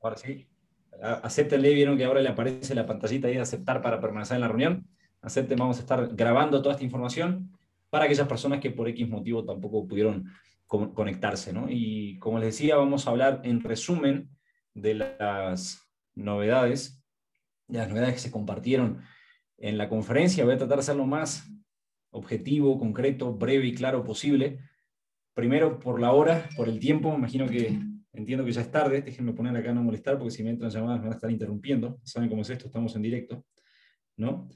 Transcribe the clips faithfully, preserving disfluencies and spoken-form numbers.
Ahora sí. Acéptenle, vieron que ahora le aparece la pantallita ahí de aceptar para permanecer en la reunión. Acepten, vamos a estar grabando toda esta información para aquellas personas que por X motivo tampoco pudieron co conectarse, ¿no? Y como les decía, vamos a hablar en resumen de las novedades, de las novedades que se compartieron en la conferencia. Voy a tratar de ser lo más objetivo, concreto, breve y claro posible. Primero, por la hora, por el tiempo, me imagino que entiendo que ya es tarde, déjenme poner acá no molestar, porque si me entran llamadas me van a estar interrumpiendo. Saben cómo es esto, estamos en directo, ¿no?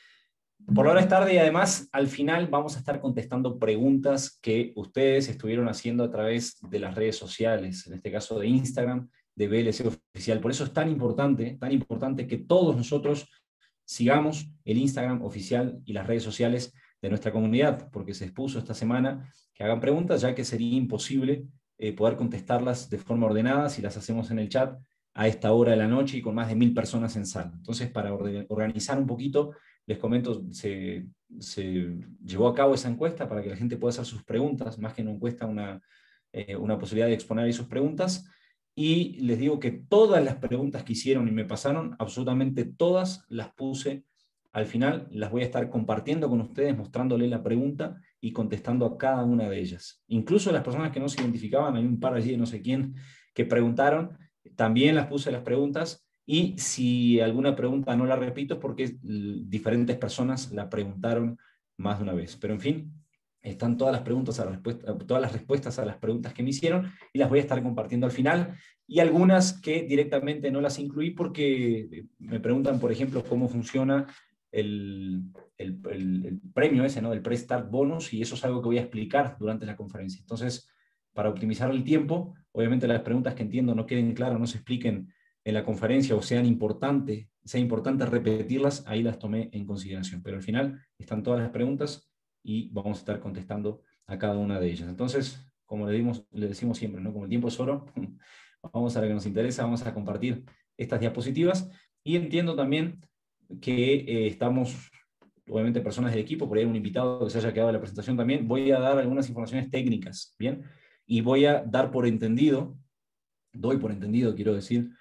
Por la hora es tarde y además al final vamos a estar contestando preguntas que ustedes estuvieron haciendo a través de las redes sociales, en este caso de Instagram, de B L C Oficial. Por eso es tan importante, tan importante que todos nosotros sigamos el Instagram oficial y las redes sociales de nuestra comunidad, porque se expuso esta semana que hagan preguntas, ya que sería imposible eh, poder contestarlas de forma ordenada si las hacemos en el chat a esta hora de la noche y con más de mil personas en sala. Entonces, para organizar un poquito, les comento, se, se llevó a cabo esa encuesta para que la gente pueda hacer sus preguntas, más que una encuesta, una, eh, una posibilidad de exponer ahí sus preguntas, y les digo que todas las preguntas que hicieron y me pasaron, absolutamente todas las puse al final, las voy a estar compartiendo con ustedes, mostrándoles la pregunta y contestando a cada una de ellas. Incluso las personas que no se identificaban, hay un par allí de no sé quién que preguntaron, también las puse las preguntas, y si alguna pregunta no la repito es porque diferentes personas la preguntaron más de una vez. Pero en fin, están todas las, preguntas a la respuesta, todas las respuestas a las preguntas que me hicieron y las voy a estar compartiendo al final. Y algunas que directamente no las incluí porque me preguntan, por ejemplo, cómo funciona el, el, el, el premio ese, ¿no? Del Pre-Start Bonus, y eso es algo que voy a explicar durante la conferencia. Entonces, para optimizar el tiempo, obviamente las preguntas que entiendo no queden claras, no se expliquen en la conferencia o sean importantes, sea importante repetirlas, ahí las tomé en consideración. Pero al final están todas las preguntas y vamos a estar contestando a cada una de ellas. Entonces, como le, dimos, le decimos siempre, ¿no? Como el tiempo es oro, vamos a lo que nos interesa, vamos a compartir estas diapositivas, y entiendo también que eh, estamos, obviamente, personas del equipo, por ahí un invitado que se haya quedado en la presentación también, voy a dar algunas informaciones técnicas, ¿bien? Y voy a dar por entendido, doy por entendido, quiero decir,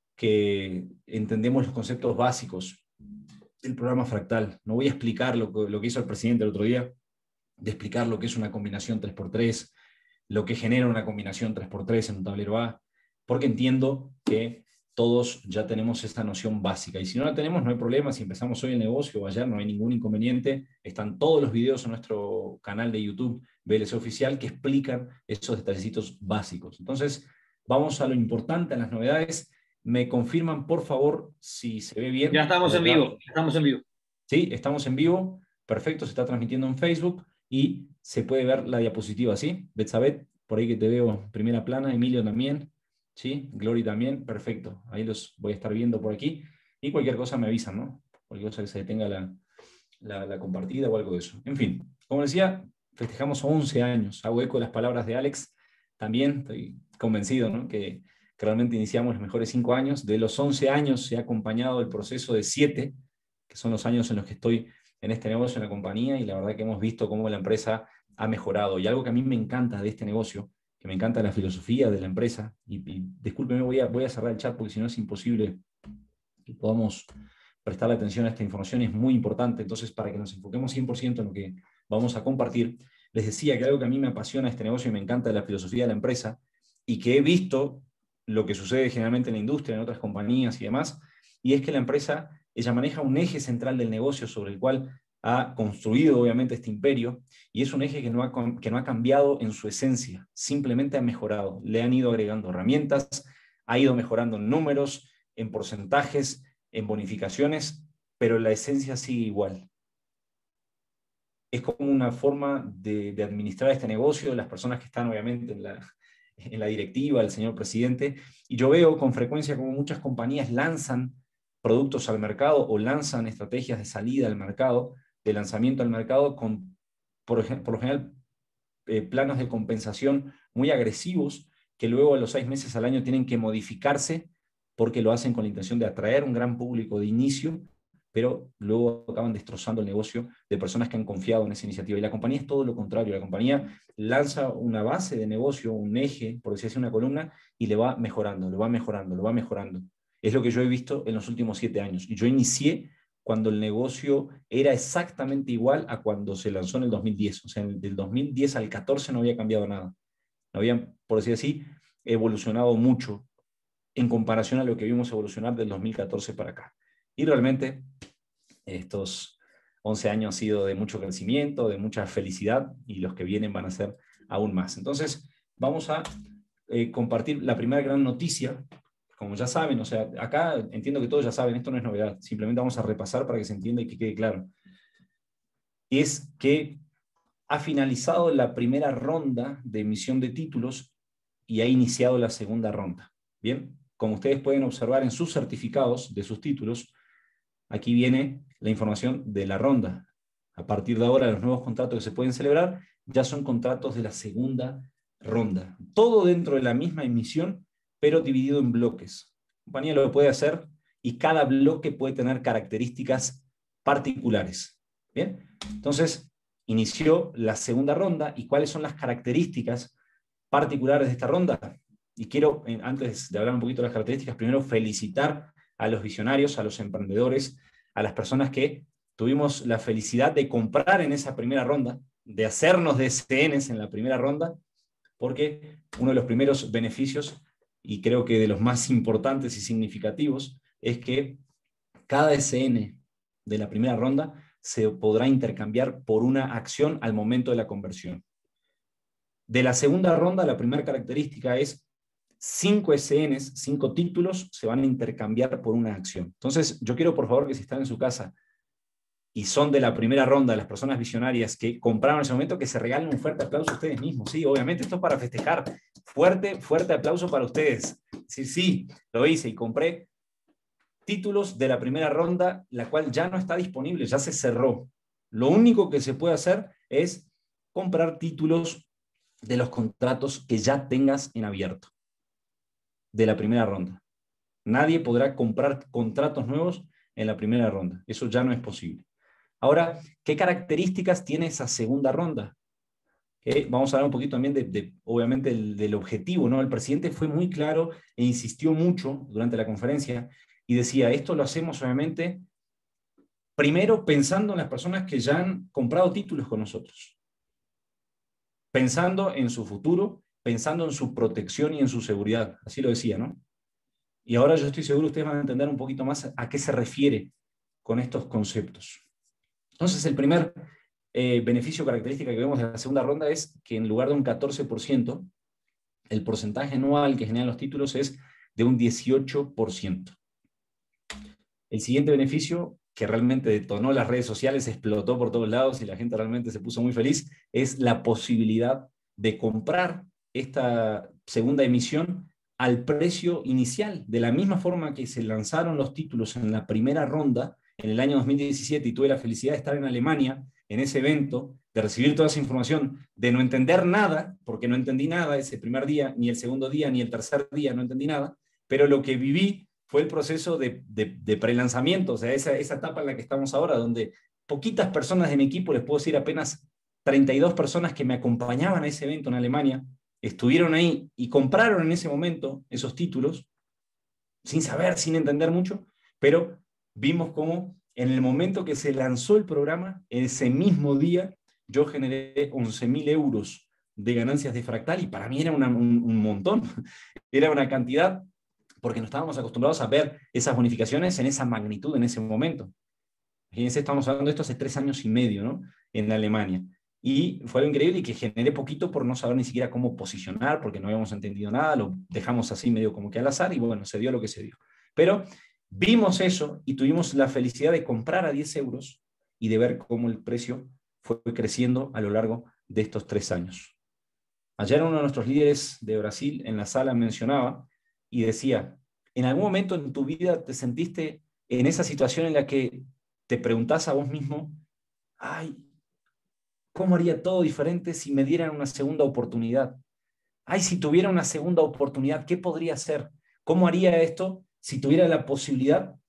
que entendemos los conceptos básicos del programa fractal. No voy a explicar lo, lo que hizo el presidente el otro día, de explicar lo que es una combinación tres por tres, lo que genera una combinación tres por tres en un tablero A, porque entiendo que todos ya tenemos esta noción básica, y si no la tenemos no hay problema, si empezamos hoy el negocio o ayer no hay ningún inconveniente, están todos los videos en nuestro canal de YouTube B L C Oficial que explican esos detallecitos básicos. Entonces, vamos a lo importante, a las novedades. Me confirman, por favor, si se ve bien. Ya estamos en vivo, estamos en vivo. Sí, estamos en vivo, perfecto, se está transmitiendo en Facebook y se puede ver la diapositiva, ¿sí? Betsabet, por ahí que te veo en primera plana, Emilio también, ¿sí? Glory también, perfecto, ahí los voy a estar viendo por aquí, y cualquier cosa me avisan, ¿no? Cualquier cosa que se detenga la, la, la compartida o algo de eso. En fin, como decía, festejamos once años, hago eco de las palabras de Alex, también estoy convencido, ¿no? Que, que realmente iniciamos los mejores cinco años, de los once años se ha acompañado el proceso de siete, que son los años en los que estoy en este negocio, en la compañía, y la verdad que hemos visto cómo la empresa ha mejorado. Y algo que a mí me encanta de este negocio, que me encanta la filosofía de la empresa, y, y discúlpeme, voy a, voy a cerrar el chat porque si no es imposible que podamos prestarle atención a esta información, es muy importante. Entonces, para que nos enfoquemos cien por ciento en lo que vamos a compartir, les decía que algo que a mí me apasiona este negocio y me encanta de la filosofía de la empresa, y que he visto lo que sucede generalmente en la industria, en otras compañías y demás, y es que la empresa, ella maneja un eje central del negocio sobre el cual ha construido obviamente este imperio, y es un eje que no ha, que no ha cambiado en su esencia, simplemente ha mejorado, le han ido agregando herramientas, ha ido mejorando en números, en porcentajes, en bonificaciones, pero la esencia sigue igual. Es como una forma de, de administrar este negocio, las personas que están obviamente en la, en la directiva, el señor presidente, y yo veo con frecuencia como muchas compañías lanzan productos al mercado o lanzan estrategias de salida al mercado, de lanzamiento al mercado, con, por, ejemplo, por lo general, eh, planos de compensación muy agresivos, que luego a los seis meses al año tienen que modificarse porque lo hacen con la intención de atraer un gran público de inicio, pero luego acaban destrozando el negocio de personas que han confiado en esa iniciativa. Y la compañía es todo lo contrario. La compañía lanza una base de negocio, un eje, por decir así, una columna, y le va mejorando, lo va mejorando, lo va mejorando. Es lo que yo he visto en los últimos siete años. Y yo inicié cuando el negocio era exactamente igual a cuando se lanzó en el dos mil diez. O sea, del dos mil diez al catorce no había cambiado nada. No habían, por decir así, evolucionado mucho en comparación a lo que vimos evolucionar del dos mil catorce para acá. Y realmente estos once años han sido de mucho crecimiento, de mucha felicidad, y los que vienen van a ser aún más. Entonces, vamos a eh, compartir la primera gran noticia. Como ya saben, o sea, acá entiendo que todos ya saben, esto no es novedad, simplemente vamos a repasar para que se entienda y que quede claro. Es que ha finalizado la primera ronda de emisión de títulos y ha iniciado la segunda ronda. Bien, como ustedes pueden observar en sus certificados de sus títulos, aquí viene la información de la ronda. A partir de ahora, los nuevos contratos que se pueden celebrar ya son contratos de la segunda ronda. Todo dentro de la misma emisión, pero dividido en bloques. La compañía lo puede hacer y cada bloque puede tener características particulares. Bien, entonces inició la segunda ronda. ¿Y cuáles son las características particulares de esta ronda? Y quiero, antes de hablar un poquito de las características, primero felicitar a los visionarios, a los emprendedores, a las personas que tuvimos la felicidad de comprar en esa primera ronda, de hacernos de C Ns en la primera ronda, porque uno de los primeros beneficios, y creo que de los más importantes y significativos, es que cada S N de la primera ronda se podrá intercambiar por una acción al momento de la conversión. De la segunda ronda, la primera característica es cinco S Ns, cinco títulos, se van a intercambiar por una acción. Entonces, yo quiero, por favor, que si están en su casa y son de la primera ronda, las personas visionarias que compraron en ese momento, que se regalen un fuerte aplauso a ustedes mismos. Sí, obviamente esto es para festejar. Fuerte, fuerte aplauso para ustedes. Sí, sí, lo hice y compré títulos de la primera ronda, la cual ya no está disponible, ya se cerró. Lo único que se puede hacer es comprar títulos de los contratos que ya tengas en abierto, de la primera ronda. Nadie podrá comprar contratos nuevos en la primera ronda. Eso ya no es posible. Ahora, ¿qué características tiene esa segunda ronda? Eh, vamos a hablar un poquito también, de, de obviamente, el, del objetivo, ¿no? El presidente fue muy claro e insistió mucho durante la conferencia y decía, esto lo hacemos obviamente primero pensando en las personas que ya han comprado títulos con nosotros, pensando en su futuro, pensando en su protección y en su seguridad. Así lo decía, ¿no? Y ahora yo estoy seguro que ustedes van a entender un poquito más a qué se refiere con estos conceptos. Entonces, el primer eh, beneficio característica que vemos de la segunda ronda es que en lugar de un catorce por ciento, el porcentaje anual que generan los títulos es de un dieciocho por ciento. El siguiente beneficio, que realmente detonó las redes sociales, explotó por todos lados y la gente realmente se puso muy feliz, es la posibilidad de comprar esta segunda emisión al precio inicial. De la misma forma que se lanzaron los títulos en la primera ronda, en el año dos mil diecisiete, y tuve la felicidad de estar en Alemania, en ese evento, de recibir toda esa información, de no entender nada, porque no entendí nada ese primer día, ni el segundo día, ni el tercer día, no entendí nada, pero lo que viví fue el proceso de, de, de prelanzamiento, o sea, esa, esa etapa en la que estamos ahora, donde poquitas personas de mi equipo, les puedo decir apenas treinta y dos personas que me acompañaban a ese evento en Alemania, estuvieron ahí y compraron en ese momento esos títulos, sin saber, sin entender mucho, pero vimos cómo en el momento que se lanzó el programa, ese mismo día, yo generé once mil euros de ganancias de Fractal, y para mí era una, un, un montón, era una cantidad, porque no estábamos acostumbrados a ver esas bonificaciones en esa magnitud en ese momento. Fíjense, estamos hablando de esto hace tres años y medio, ¿no? En Alemania. Y fue algo increíble y que generé poquito por no saber ni siquiera cómo posicionar, porque no habíamos entendido nada, lo dejamos así medio como que al azar y bueno, se dio lo que se dio. Pero vimos eso y tuvimos la felicidad de comprar a diez euros y de ver cómo el precio fue creciendo a lo largo de estos tres años. Ayer uno de nuestros líderes de Brasil en la sala mencionaba y decía, ¿en algún momento en tu vida te sentiste en esa situación en la que te preguntás a vos mismo, ay, ¿cómo haría todo diferente si me dieran una segunda oportunidad? Ay, si tuviera una segunda oportunidad, ¿qué podría hacer? ¿Cómo haría esto si tuviera la posibilidad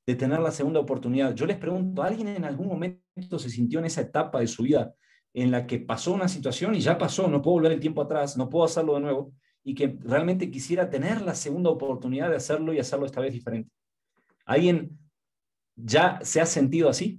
de tener la segunda oportunidad. Yo les pregunto, ¿alguien en algún momento se sintió en esa etapa de su vida en la que pasó una situación y ya pasó, no puedo volver el tiempo atrás, no puedo hacerlo de nuevo, y que realmente quisiera tener la segunda oportunidad de hacerlo y hacerlo esta vez diferente? ¿Alguien ya se ha sentido así?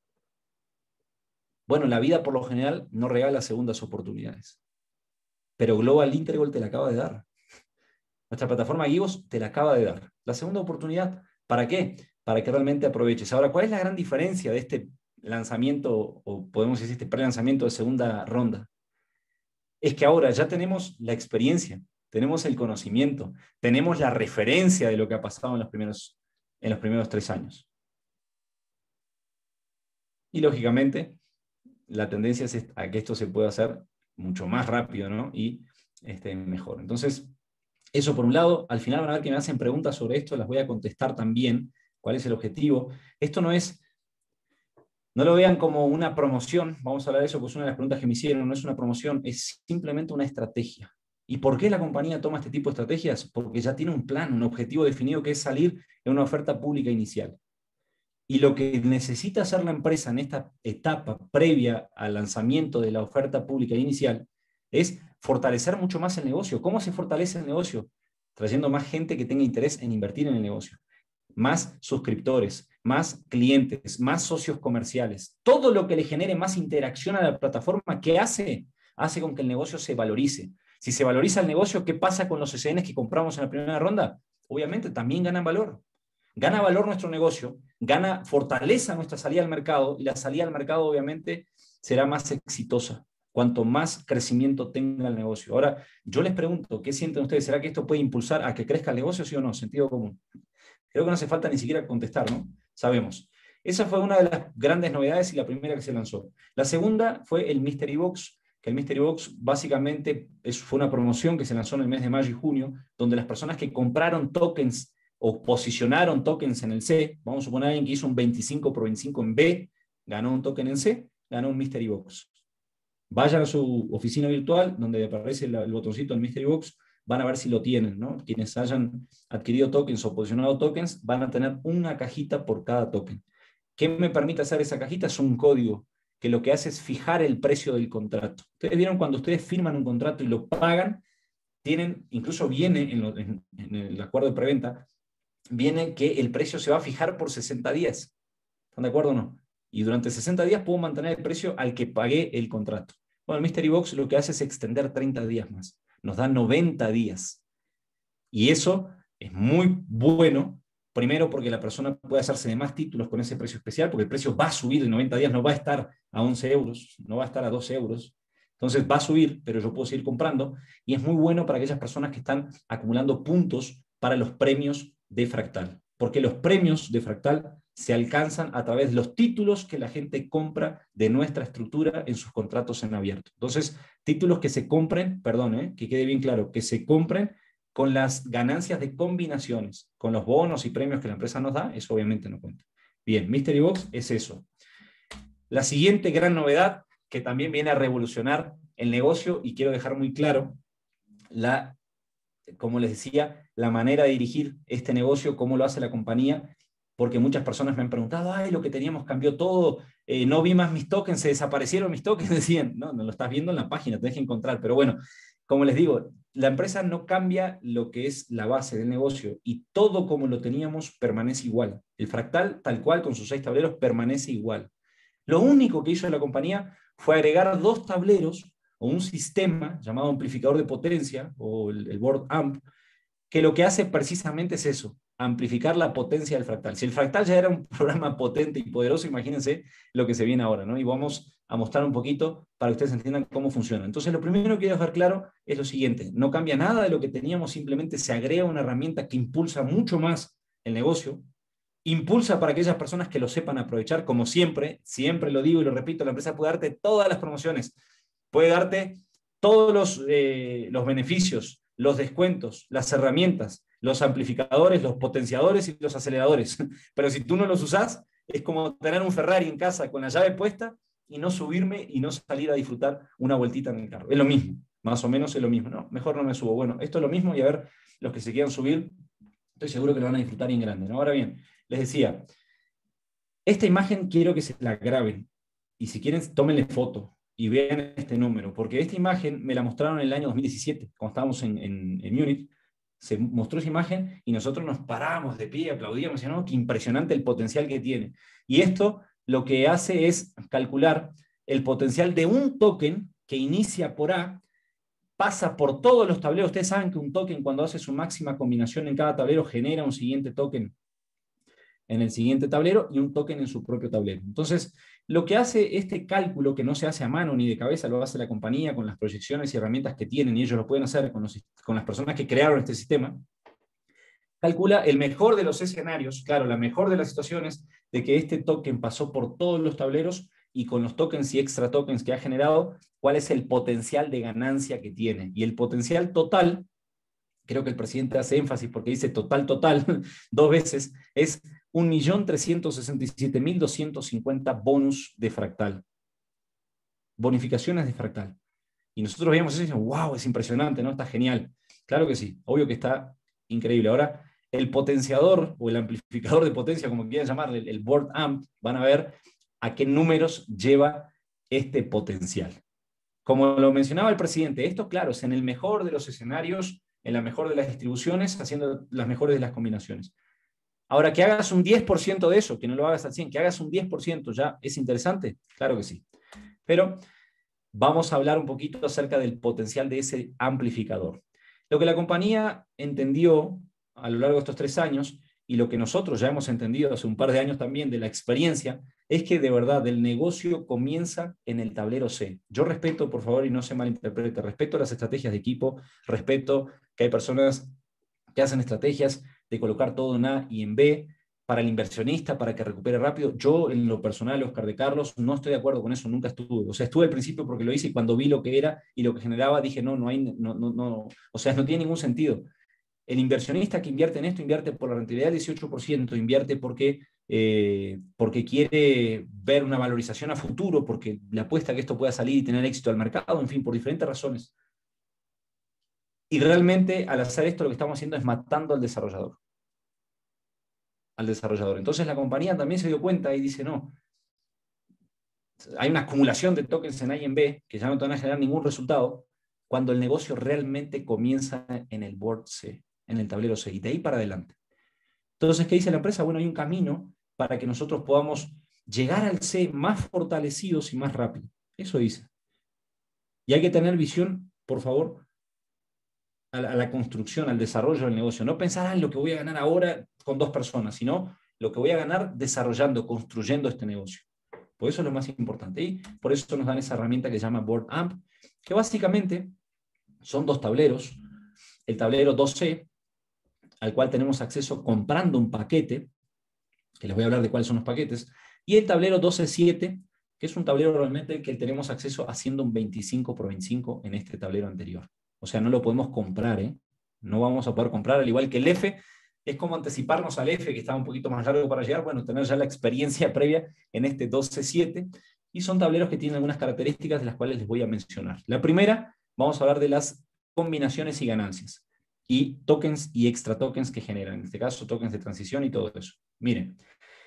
Bueno, la vida por lo general no regala segundas oportunidades, pero Global Intergol te la acaba de dar. Nuestra plataforma Givos te la acaba de dar. La segunda oportunidad, ¿para qué? Para que realmente aproveches. Ahora, ¿cuál es la gran diferencia de este lanzamiento, o podemos decir este pre-lanzamiento de segunda ronda? Es que ahora ya tenemos la experiencia, tenemos el conocimiento, tenemos la referencia de lo que ha pasado en los primeros, en los primeros tres años. Y lógicamente, la tendencia es a que esto se pueda hacer mucho más rápido, ¿no? Y este, mejor. Entonces, eso por un lado. Al final van a ver que me hacen preguntas sobre esto, las voy a contestar también. ¿Cuál es el objetivo? Esto no es, no lo vean como una promoción, vamos a hablar de eso, porque es una de las preguntas que me hicieron, no es una promoción, es simplemente una estrategia. ¿Y por qué la compañía toma este tipo de estrategias? Porque ya tiene un plan, un objetivo definido, que es salir en una oferta pública inicial. Y lo que necesita hacer la empresa en esta etapa previa al lanzamiento de la oferta pública inicial es fortalecer mucho más el negocio. ¿Cómo se fortalece el negocio? Trayendo más gente que tenga interés en invertir en el negocio. Más suscriptores, más clientes, más socios comerciales. Todo lo que le genere más interacción a la plataforma, ¿qué hace? Hace con que el negocio se valorice. Si se valoriza el negocio, ¿qué pasa con los S Ns que compramos en la primera ronda? Obviamente también ganan valor. Gana valor nuestro negocio, gana fortaleza nuestra salida al mercado, y la salida al mercado obviamente será más exitosa cuanto más crecimiento tenga el negocio. Ahora, yo les pregunto, ¿qué sienten ustedes? ¿Será que esto puede impulsar a que crezca el negocio, sí o no? Sentido común. Creo que no hace falta ni siquiera contestar, ¿no? Sabemos. Esa fue una de las grandes novedades y la primera que se lanzó. La segunda fue el Mystery Box, que el Mystery Box básicamente es, fue una promoción que se lanzó en el mes de mayo y junio, donde las personas que compraron tokens o posicionaron tokens en el C, vamos a suponer a alguien que hizo un veinticinco por veinticinco en B, ganó un token en C, ganó un Mystery Box. Vayan a su oficina virtual, donde aparece el, el botoncito del Mystery Box, van a ver si lo tienen, ¿no? Quienes hayan adquirido tokens o posicionado tokens van a tener una cajita por cada token. ¿Qué me permite hacer esa cajita? Es un código que lo que hace es fijar el precio del contrato. Ustedes vieron cuando ustedes firman un contrato y lo pagan, tienen, incluso viene en, lo, en, en el acuerdo de preventa, viene que el precio se va a fijar por sesenta días. ¿Están de acuerdo o no? Y durante sesenta días puedo mantener el precio al que pagué el contrato. Bueno, el Mystery Box lo que hace es extender treinta días más. Nos da noventa días. Y eso es muy bueno, primero porque la persona puede hacerse de más títulos con ese precio especial, porque el precio va a subir en noventa días, no va a estar a once euros, no va a estar a doce euros. Entonces va a subir, pero yo puedo seguir comprando. Y es muy bueno para aquellas personas que están acumulando puntos para los premios de Fractal. Porque los premios de Fractal se alcanzan a través de los títulos que la gente compra de nuestra estructura en sus contratos en abierto. Entonces, títulos que se compren, perdón, ¿eh? que quede bien claro, que se compren con las ganancias de combinaciones, con los bonos y premios que la empresa nos da, eso obviamente no cuenta. Bien, Mystery Box es eso. La siguiente gran novedad, que también viene a revolucionar el negocio, y quiero dejar muy claro, la, como les decía, la manera de dirigir este negocio, cómo lo hace la compañía, porque muchas personas me han preguntado, ay, lo que teníamos cambió todo, eh, no vi más mis tokens, se desaparecieron mis tokens, decían, no, no lo estás viendo en la página, te deje encontrar, pero bueno, como les digo, la empresa no cambia lo que es la base del negocio, y todo como lo teníamos permanece igual. El Fractal, tal cual, con sus seis tableros, permanece igual. Lo único que hizo la compañía fue agregar dos tableros o un sistema llamado amplificador de potencia, o el, el board amp, que lo que hace precisamente es eso, amplificar la potencia del Fractal. Si el Fractal ya era un programa potente y poderoso, imagínense lo que se viene ahora, ¿no? Y vamos a mostrar un poquito para que ustedes entiendan cómo funciona. Entonces, lo primero que quiero dejar claro es lo siguiente: no cambia nada de lo que teníamos, simplemente se agrega una herramienta que impulsa mucho más el negocio, impulsa para aquellas personas que lo sepan aprovechar, como siempre, siempre lo digo y lo repito, la empresa puede darte todas las promociones, puede darte todos los, eh, los beneficios, los descuentos, las herramientas, los amplificadores, los potenciadores y los aceleradores. Pero si tú no los usás, es como tener un Ferrari en casa con la llave puesta y no subirme y no salir a disfrutar una vueltita en el carro. Es lo mismo, más o menos es lo mismo. No, mejor no me subo. Bueno, esto es lo mismo, y a ver, los que se quieran subir, Estoy seguro que lo van a disfrutar en grande, ¿no? Ahora bien, les decía, esta imagen quiero que se la graben, y si quieren, tómenle foto y vean este número, porque esta imagen me la mostraron en el año dos mil diecisiete, cuando estábamos en, en, en Múnich. Se mostró esa imagen y nosotros nos parábamos de pie, aplaudíamos, decíamos, no, qué impresionante el potencial que tiene. Y esto lo que hace es calcular el potencial de un token que inicia por A, pasa por todos los tableros. Ustedes saben que un token, cuando hace su máxima combinación en cada tablero, genera un siguiente token en el siguiente tablero y un token en su propio tablero. Entonces, lo que hace este cálculo, que no se hace a mano ni de cabeza, lo hace la compañía con las proyecciones y herramientas que tienen, y ellos lo pueden hacer con, los, con las personas que crearon este sistema, calcula el mejor de los escenarios, claro, la mejor de las situaciones, de que este token pasó por todos los tableros, y con los tokens y extra tokens que ha generado, cuál es el potencial de ganancia que tiene. Y el potencial total, creo que el presidente hace énfasis porque dice total, total, dos veces, es un millón trescientos sesenta y siete mil doscientos cincuenta bonus de fractal. Bonificaciones de fractal. Y nosotros veíamos eso y decimos, wow, es impresionante, ¿no? Está genial. Claro que sí, obvio que está increíble. Ahora, el potenciador o el amplificador de potencia, como quieran llamarle, el, el board amp, van a ver a qué números lleva este potencial. Como lo mencionaba el presidente, esto, claro, es en el mejor de los escenarios, en la mejor de las distribuciones, haciendo las mejores de las combinaciones. Ahora, que hagas un diez por ciento de eso, que no lo hagas al cien por ciento, que hagas un diez por ciento, ¿ya es interesante? Claro que sí. Pero vamos a hablar un poquito acerca del potencial de ese amplificador. Lo que la compañía entendió a lo largo de estos tres años, y lo que nosotros ya hemos entendido hace un par de años también de la experiencia, es que de verdad el negocio comienza en el tablero C. Yo respeto, por favor, y no se malinterprete, respeto las estrategias de equipo, respeto que hay personas que hacen estrategias de colocar todo en A y en B para el inversionista, para que recupere rápido. Yo, en lo personal, Oscar de Carlos, no estoy de acuerdo con eso, nunca estuve. O sea, estuve al principio porque lo hice, y cuando vi lo que era y lo que generaba, dije, no, no hay, no, no, no, o sea, no tiene ningún sentido. El inversionista que invierte en esto invierte por la rentabilidad del dieciocho por ciento, invierte porque, eh, porque quiere ver una valorización a futuro, porque le apuesta que esto pueda salir y tener éxito al mercado, en fin, por diferentes razones. Y realmente, al hacer esto, lo que estamos haciendo es matando al desarrollador. Al desarrollador. Entonces la compañía también se dio cuenta y dice, no, hay una acumulación de tokens en A y en B que ya no te van a generar ningún resultado, cuando el negocio realmente comienza en el board C, en el tablero C, y de ahí para adelante. Entonces, ¿qué dice la empresa? Bueno, hay un camino para que nosotros podamos llegar al C más fortalecidos y más rápido. Eso dice. Y hay que tener visión, por favor, a la, a la construcción, al desarrollo del negocio. No pensar en lo que voy a ganar ahora con dos personas, sino lo que voy a ganar desarrollando, construyendo este negocio. Por eso es lo más importante. Y por eso nos dan esa herramienta que se llama Board Amp, que básicamente son dos tableros. El tablero dos C, al cual tenemos acceso comprando un paquete, que les voy a hablar de cuáles son los paquetes, y el tablero dos C siete, que es un tablero realmente que tenemos acceso haciendo un veinticinco por veinticinco en este tablero anterior. O sea, no lo podemos comprar, ¿eh? No vamos a poder comprar, al igual que el F. Es como anticiparnos al F, que estaba un poquito más largo para llegar, bueno, tener ya la experiencia previa en este dos C siete, y son tableros que tienen algunas características de las cuales les voy a mencionar. La primera, vamos a hablar de las combinaciones y ganancias, y tokens y extra tokens que generan, en este caso tokens de transición y todo eso. Miren,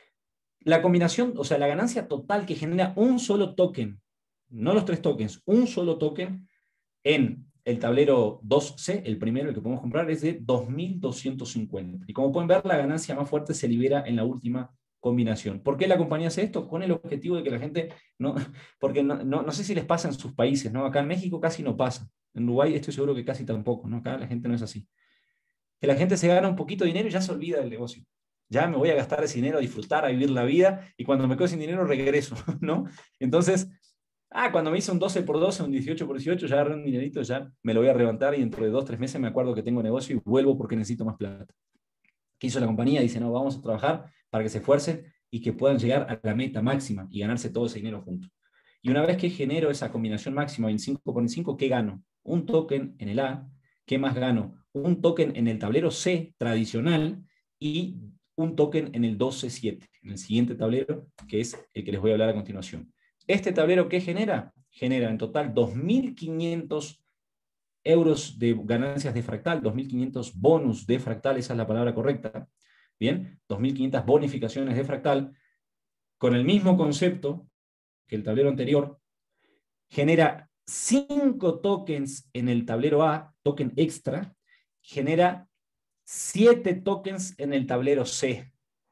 la combinación, o sea, la ganancia total que genera un solo token, no los tres tokens, un solo token en el tablero dos C, el primero, el que podemos comprar, es de dos mil doscientos cincuenta. Y como pueden ver, la ganancia más fuerte se libera en la última combinación. ¿Por qué la compañía hace esto? Con el objetivo de que la gente, no, porque no, no, no sé si les pasa en sus países, ¿no? Acá en México casi no pasa. En Uruguay estoy seguro que casi tampoco, ¿no? Acá la gente no es así. Que la gente se gana un poquito de dinero y ya se olvida del negocio. Ya me voy a gastar ese dinero a disfrutar, a vivir la vida, y cuando me quedo sin dinero regreso, ¿no? Entonces, ah, cuando me hice un doce por doce, un dieciocho por dieciocho, ya agarré un dinerito, ya me lo voy a levantar, y dentro de dos, tres meses me acuerdo que tengo negocio y vuelvo porque necesito más plata. ¿Qué hizo la compañía? Dice, no, vamos a trabajar para que se esfuercen y que puedan llegar a la meta máxima y ganarse todo ese dinero junto. Y una vez que genero esa combinación máxima veinticinco por veinticinco, ¿qué gano? Un token en el A. ¿Qué más gano? Un token en el tablero C tradicional y un token en el dos C siete, en el siguiente tablero, que es el que les voy a hablar a continuación. Este tablero, ¿qué genera? Genera en total dos mil quinientos euros de ganancias de fractal, dos mil quinientos bonus de fractal, esa es la palabra correcta. Bien, dos mil quinientas bonificaciones de fractal, con el mismo concepto que el tablero anterior, genera cinco tokens en el tablero A, token extra, genera siete tokens en el tablero C.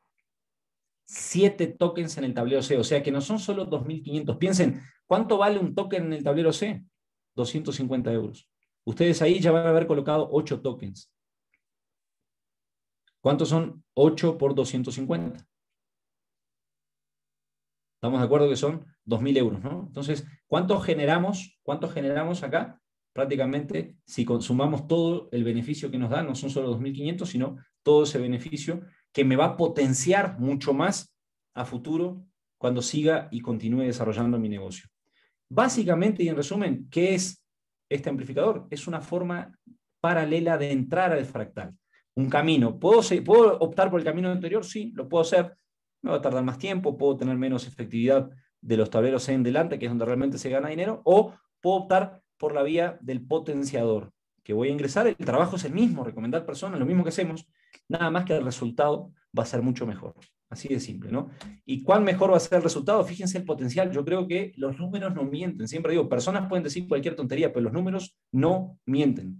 siete tokens en el tablero C, o sea que no son solo dos mil quinientos. Piensen, ¿cuánto vale un token en el tablero C? doscientos cincuenta euros. Ustedes ahí ya van a haber colocado ocho tokens. ¿Cuántos son ocho por doscientos cincuenta? Estamos de acuerdo que son dos mil euros, ¿no? Entonces, ¿cuánto generamos? ¿Cuánto generamos acá? Prácticamente, si consumamos todo el beneficio que nos da, no son solo dos mil quinientos, sino todo ese beneficio que me va a potenciar mucho más a futuro cuando siga y continúe desarrollando mi negocio. Básicamente, y en resumen, ¿qué es este amplificador? Es una forma paralela de entrar al fractal. Un camino. ¿Puedo, ¿Puedo optar por el camino anterior? Sí, lo puedo hacer. Me va a tardar más tiempo, puedo tener menos efectividad de los tableros en delante, que es donde realmente se gana dinero, o puedo optar por la vía del potenciador, que voy a ingresar, el trabajo es el mismo, recomendar personas, lo mismo que hacemos, nada más que el resultado va a ser mucho mejor. Así de simple, ¿no? ¿Y cuál mejor va a ser el resultado? Fíjense el potencial. Yo creo que los números no mienten. Siempre digo, personas pueden decir cualquier tontería, pero los números no mienten.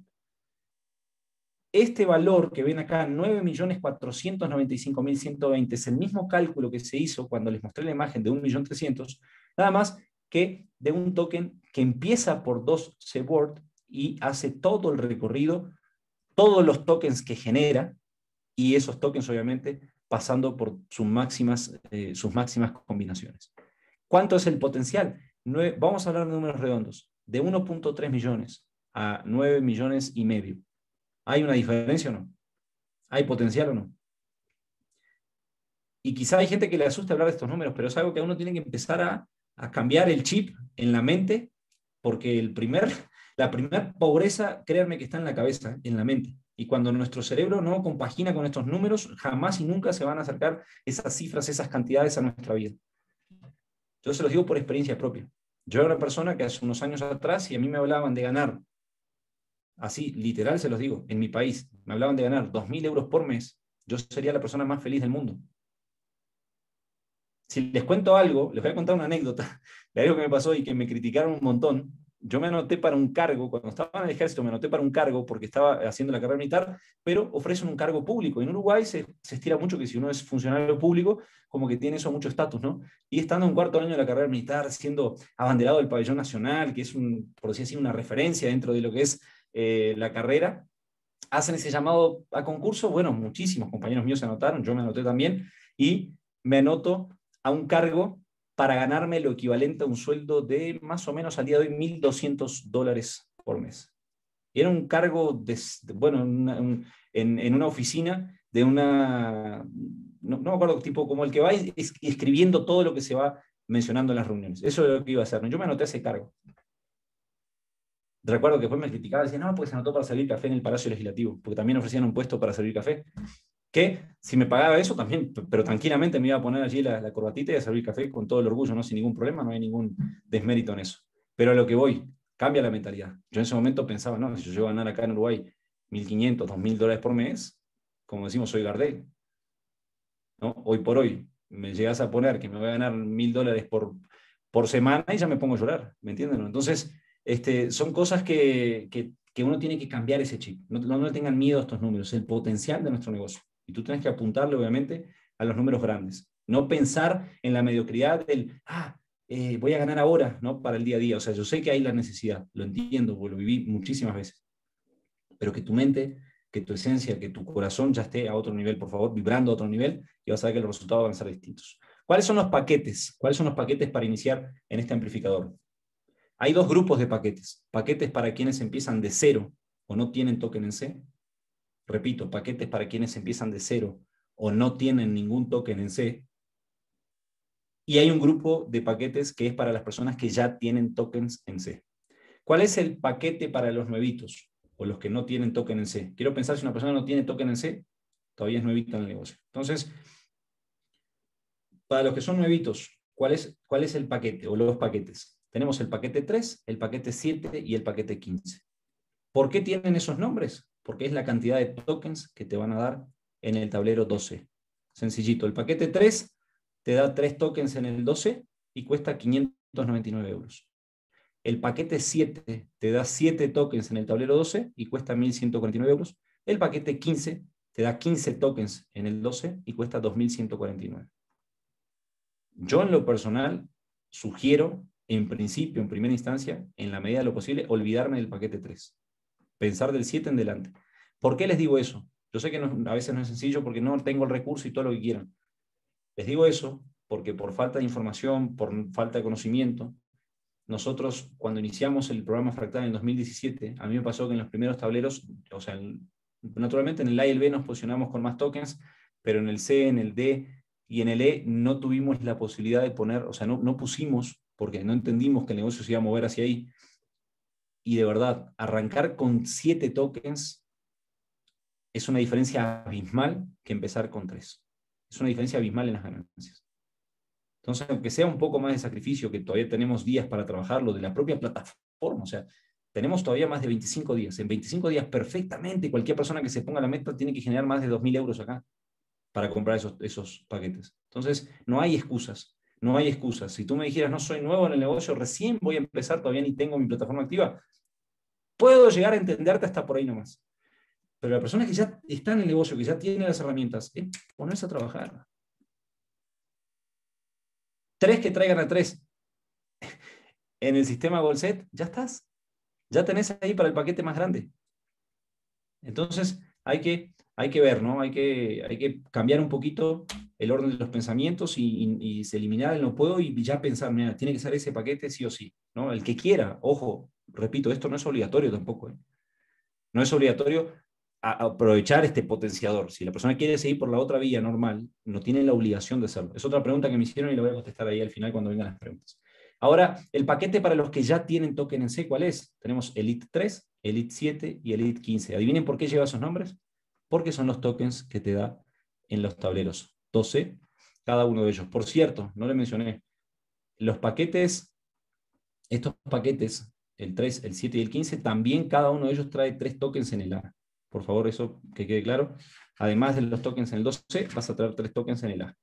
Este valor que ven acá, nueve millones cuatrocientos noventa y cinco mil ciento veinte, es el mismo cálculo que se hizo cuando les mostré la imagen de un millón trescientos mil, nada más que de un token que empieza por dos C BORD y hace todo el recorrido, todos los tokens que genera, y esos tokens obviamente pasando por sus máximas, eh, sus máximas combinaciones. ¿Cuánto es el potencial? nueve, vamos a hablar de números redondos, de uno punto tres millones a nueve millones y medio. ¿Hay una diferencia o no? ¿Hay potencial o no? Y quizá hay gente que le asusta hablar de estos números, pero es algo que uno tiene que empezar a, a cambiar el chip en la mente, porque el primer, la primera pobreza, créanme que está en la cabeza, en la mente. Y cuando nuestro cerebro no compagina con estos números, jamás y nunca se van a acercar esas cifras, esas cantidades a nuestra vida. Yo se los digo por experiencia propia. Yo era una persona que hace unos años atrás, y a mí me hablaban de ganar, así, literal se los digo, en mi país, me hablaban de ganar dos mil euros por mes, yo sería la persona más feliz del mundo. Si les cuento algo, les voy a contar una anécdota de algo que me pasó y que me criticaron un montón. Yo me anoté para un cargo, cuando estaba en el ejército me anoté para un cargo porque estaba haciendo la carrera militar, pero ofrecen un cargo público. En Uruguay se, se estira mucho que si uno es funcionario público, como que tiene eso mucho estatus, ¿no? Y estando en cuarto año de la carrera militar, siendo abanderado del pabellón nacional, que es, un, por decir así, una referencia dentro de lo que es eh, la carrera, hacen ese llamado a concurso. Bueno, muchísimos compañeros míos se anotaron, yo me anoté también, y me anoto a un cargo para ganarme lo equivalente a un sueldo de más o menos al día de hoy mil doscientos dólares por mes. Era un cargo, de, bueno, en una, un, en, en una oficina de una, no, no me acuerdo, tipo como el que va es, escribiendo todo lo que se va mencionando en las reuniones. Eso es lo que iba a hacer, ¿no? Yo me anoté a ese cargo. Recuerdo que después me criticaba, decía, no, pues se anotó para servir café en el Palacio Legislativo, porque también ofrecían un puesto para servir café. Que si me pagaba eso también, pero tranquilamente me iba a poner allí la, la corbatita y a servir café con todo el orgullo, ¿no? Sin ningún problema, no hay ningún desmérito en eso. Pero a lo que voy, cambia la mentalidad. Yo en ese momento pensaba, no, si yo llego a ganar acá en Uruguay mil quinientos, dos mil dólares por mes, como decimos, soy Gardel, ¿no? Hoy por hoy, me llegas a poner que me voy a ganar mil dólares por, por semana y ya me pongo a llorar, ¿me entienden? Entonces, este, son cosas que, que, que uno tiene que cambiar ese chip. No, no, no le tengan miedo a estos números, el potencial de nuestro negocio. Y tú tienes que apuntarle, obviamente, a los números grandes. No pensar en la mediocridad del, ah, eh, voy a ganar ahora, ¿no? Para el día a día. O sea, yo sé que hay la necesidad, lo entiendo, porque lo viví muchísimas veces. Pero que tu mente, que tu esencia, que tu corazón ya esté a otro nivel, por favor, vibrando a otro nivel, y vas a ver que los resultados van a ser distintos. ¿Cuáles son los paquetes? ¿Cuáles son los paquetes para iniciar en este amplificador? Hay dos grupos de paquetes. Paquetes para quienes empiezan de cero o no tienen token en C. Repito, paquetes para quienes empiezan de cero o no tienen ningún token en C. Y hay un grupo de paquetes que es para las personas que ya tienen tokens en C. ¿Cuál es el paquete para los nuevitos o los que no tienen token en C? Quiero pensar, si una persona no tiene token en C, todavía es nuevita en el negocio. Entonces, para los que son nuevitos, ¿cuál es, cuál es el paquete o los paquetes? Tenemos el paquete tres, el paquete siete y el paquete quince. ¿Por qué tienen esos nombres? Porque es la cantidad de tokens que te van a dar en el tablero doce. Sencillito, el paquete tres te da tres tokens en el doce y cuesta quinientos noventa y nueve euros. El paquete siete te da siete tokens en el tablero doce y cuesta mil ciento cuarenta y nueve euros. El paquete quince te da quince tokens en el doce y cuesta dos mil ciento cuarenta y nueve. Yo en lo personal sugiero, en principio, en primera instancia, en la medida de lo posible, olvidarme del paquete tres. Pensar del siete en delante. ¿Por qué les digo eso? Yo sé que no, a veces no es sencillo porque no tengo el recurso y todo lo que quieran. Les digo eso porque por falta de información, por falta de conocimiento, nosotros cuando iniciamos el programa Fractal en dos mil diecisiete, a mí me pasó que en los primeros tableros, o sea, en, naturalmente en el A y el B nos posicionamos con más tokens, pero en el C, en el D y en el E no tuvimos la posibilidad de poner, o sea, no, no pusimos, porque no entendimos que el negocio se iba a mover hacia ahí. Y de verdad, arrancar con siete tokens es una diferencia abismal que empezar con tres. Es una diferencia abismal en las ganancias. Entonces, aunque sea un poco más de sacrificio, que todavía tenemos días para trabajarlo, de la propia plataforma, o sea, tenemos todavía más de veinticinco días. En veinticinco días perfectamente cualquier persona que se ponga la meta tiene que generar más de dos mil euros acá para comprar esos, esos paquetes. Entonces, no hay excusas. No hay excusas. Si tú me dijeras, no soy nuevo en el negocio, recién voy a empezar, todavía ni tengo mi plataforma activa, puedo llegar a entenderte hasta por ahí nomás. Pero la persona que ya está en el negocio, que ya tiene las herramientas, es ponerse a trabajar. Tres que traigan a tres en el sistema Goalset, ya estás. Ya tenés ahí para el paquete más grande. Entonces, hay que, hay que ver, ¿no? Hay que, hay que cambiar un poquito el orden de los pensamientos y, y, y se eliminar el no puedo y ya pensar, mira, tiene que ser ese paquete sí o sí, ¿no? El que quiera, ojo, repito, esto no es obligatorio tampoco, ¿eh? No es obligatorio a, a aprovechar este potenciador. Si la persona quiere seguir por la otra vía normal, no tiene la obligación de hacerlo. Es otra pregunta que me hicieron y la voy a contestar ahí al final cuando vengan las preguntas. Ahora, el paquete para los que ya tienen token en C, ¿cuál es? Tenemos Elite tres, Elite siete y Elite quince. ¿Adivinen por qué lleva esos nombres? Porque son los tokens que te da en los tableros doce, cada uno de ellos. Por cierto, no le mencioné, los paquetes, estos paquetes, el tres, el siete y el quince, también cada uno de ellos trae tres tokens en el A. Por favor, eso que quede claro. Además de los tokens en el doce, vas a traer tres tokens en el A.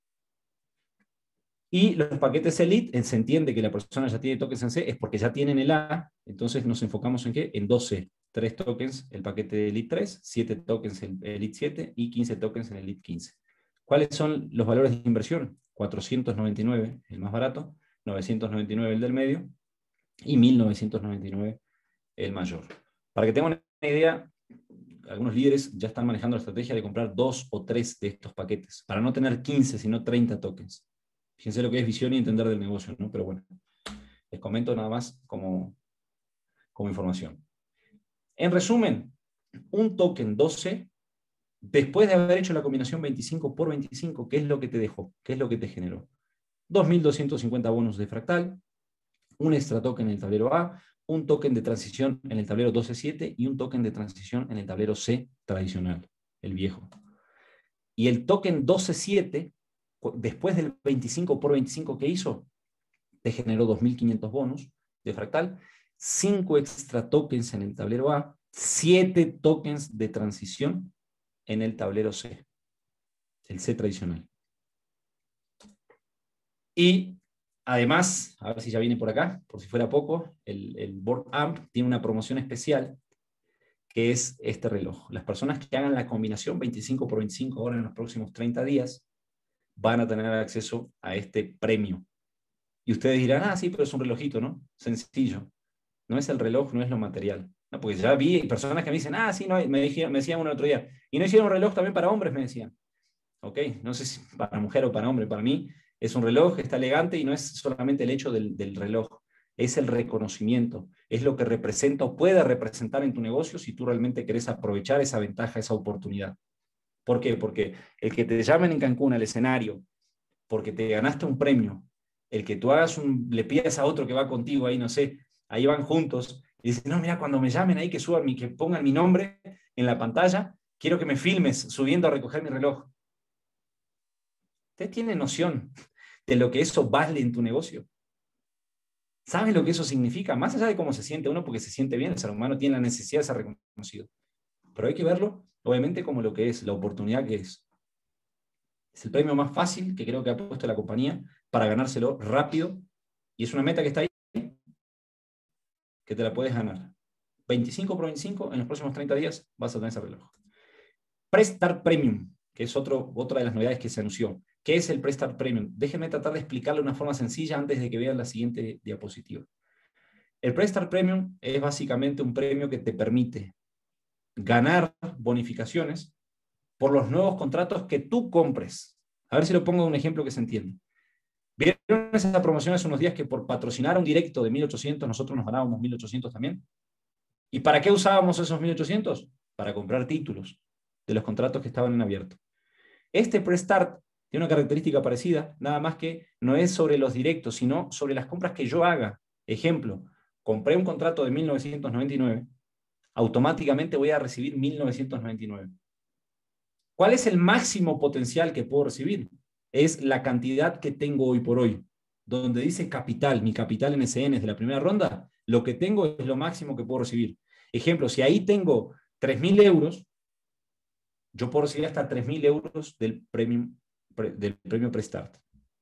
Y los paquetes Elite, se entiende que la persona ya tiene tokens en C, es porque ya tienen el A, entonces nos enfocamos en qué? En doce, tres tokens el paquete de Elite tres, siete tokens el Elite siete y quince tokens en el Elite quince. ¿Cuáles son los valores de inversión? cuatrocientos noventa y nueve, el más barato, novecientos noventa y nueve el del medio, y mil novecientos noventa y nueve el mayor. Para que tengan una idea, algunos líderes ya están manejando la estrategia de comprar dos o tres de estos paquetes, para no tener quince, sino treinta tokens. Fíjense lo que es visión y entender del negocio, ¿no? Pero bueno, les comento nada más como, como información. En resumen, un token doce, después de haber hecho la combinación veinticinco por veinticinco, ¿qué es lo que te dejó? ¿Qué es lo que te generó? dos mil doscientos cincuenta bonos de fractal, un extra token en el tablero A, un token de transición en el tablero doce siete y un token de transición en el tablero C tradicional, el viejo. Y el token doce siete, después del veinticinco por veinticinco que hizo, te generó dos mil quinientos bonos de fractal, cinco extra tokens en el tablero A, siete tokens de transición en el tablero C, el C tradicional. Y además, a ver si ya viene por acá, por si fuera poco, el, el Board Amp tiene una promoción especial que es este reloj. Las personas que hagan la combinación veinticinco por veinticinco ahora en los próximos treinta días van a tener acceso a este premio. Y ustedes dirán, ah, sí, pero es un relojito, ¿no? Sencillo. No es el reloj, no es lo material. No, porque ya vi personas que me dicen, ah, sí, no, me, dijeron, me decían uno el otro día, y no hicieron un reloj también para hombres, me decían. Ok, no sé si para mujer o para hombre, para mí es un reloj, está elegante y no es solamente el hecho del, del reloj, es el reconocimiento, es lo que representa o puede representar en tu negocio si tú realmente querés aprovechar esa ventaja, esa oportunidad. ¿Por qué? Porque el que te llamen en Cancún al escenario, porque te ganaste un premio, el que tú hagas un, le pidas a otro que va contigo ahí, no sé, ahí van juntos, y dicen, no, mira, cuando me llamen ahí, que suban mi, que pongan mi nombre en la pantalla, quiero que me filmes subiendo a recoger mi reloj. ¿Usted tiene noción de lo que eso vale en tu negocio? ¿Sabes lo que eso significa? Más allá de cómo se siente uno, porque se siente bien, el ser humano tiene la necesidad de ser reconocido. Pero hay que verlo, obviamente, como lo que es, la oportunidad que es. Es el premio más fácil que creo que ha puesto la compañía para ganárselo rápido, y es una meta que está ahí, que te la puedes ganar. veinticinco por veinticinco, en los próximos treinta días vas a tener ese reloj. Pre-Start Premium, que es otro, otra de las novedades que se anunció. ¿Qué es el Pre-Start Premium? Déjenme tratar de explicarlo de una forma sencilla antes de que vean la siguiente diapositiva. El Pre-Start Premium es básicamente un premio que te permite ganar bonificaciones por los nuevos contratos que tú compres. A ver si lo pongo en un ejemplo que se entienda. ¿Vieron esa promoción hace unos días que por patrocinar un directo de mil ochocientos nosotros nos ganábamos mil ochocientos también? ¿Y para qué usábamos esos mil ochocientos? Para comprar títulos de los contratos que estaban en abierto. Este Pre-Start tiene una característica parecida, nada más que no es sobre los directos, sino sobre las compras que yo haga. Ejemplo, compré un contrato de mil novecientos noventa y nueve, automáticamente voy a recibir mil novecientos noventa y nueve. ¿Cuál es el máximo potencial que puedo recibir? Es la cantidad que tengo hoy por hoy. Donde dice capital, mi capital en S N es de la primera ronda, lo que tengo es lo máximo que puedo recibir. Ejemplo, si ahí tengo tres mil euros, yo puedo recibir hasta tres mil euros del, premium, del premio Pre-Start.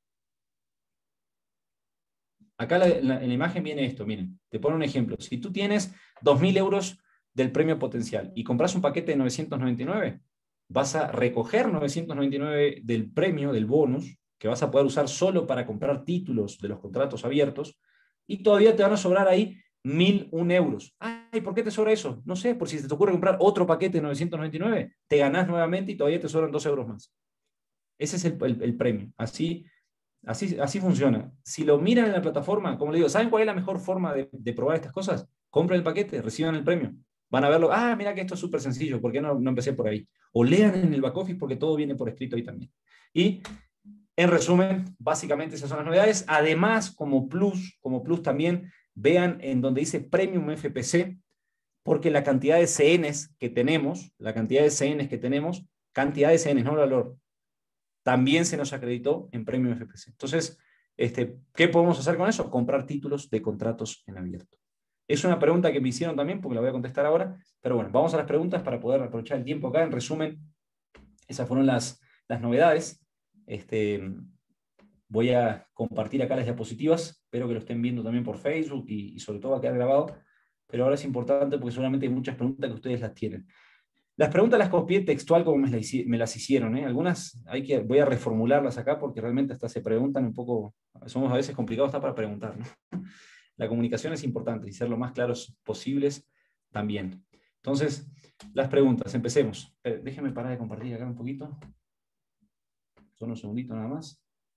Acá la, la, en la imagen viene esto, miren, te pongo un ejemplo. Si tú tienes dos mil euros del premio potencial y compras un paquete de novecientos noventa y nueve, vas a recoger novecientos noventa y nueve del premio, del bonus, que vas a poder usar solo para comprar títulos de los contratos abiertos, y todavía te van a sobrar ahí mil un euros. Ay, ¿por qué te sobra eso? No sé, por si se te ocurre comprar otro paquete de novecientos noventa y nueve, te ganás nuevamente y todavía te sobran dos euros más. Ese es el, el, el premio. Así, así, así funciona. Si lo miran en la plataforma, como le digo, ¿saben cuál es la mejor forma de, de probar estas cosas? Compren el paquete, reciban el premio. Van a verlo, ah, mira que esto es súper sencillo, ¿por qué no, no empecé por ahí? O lean en el back office porque todo viene por escrito ahí también. Y en resumen, básicamente esas son las novedades. Además, como plus, como plus también, vean en donde dice Premium F P C, porque la cantidad de C Ns que tenemos, la cantidad de C Ns que tenemos, cantidad de C Ns, no valor, también se nos acreditó en Premium F P C. Entonces, este, ¿qué podemos hacer con eso? Comprar títulos de contratos en abierto. Es una pregunta que me hicieron también, porque la voy a contestar ahora, pero bueno, vamos a las preguntas para poder aprovechar el tiempo acá. En resumen, esas fueron las, las novedades. Este, voy a compartir acá las diapositivas, espero que lo estén viendo también por Facebook y, y sobre todo va a quedar grabado, pero ahora es importante porque seguramente hay muchas preguntas que ustedes las tienen. Las preguntas las copié textual como me las, me las hicieron, ¿eh? Algunas hay que, voy a reformularlas acá porque realmente hasta se preguntan un poco, somos a veces complicados hasta para preguntar, ¿no? La comunicación es importante y ser lo más claros posibles también. Entonces, las preguntas, empecemos. Eh, déjenme parar de compartir acá un poquito. Solo un segundito nada más.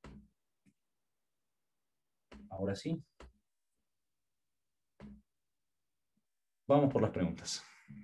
Ahora sí. Vamos por las preguntas.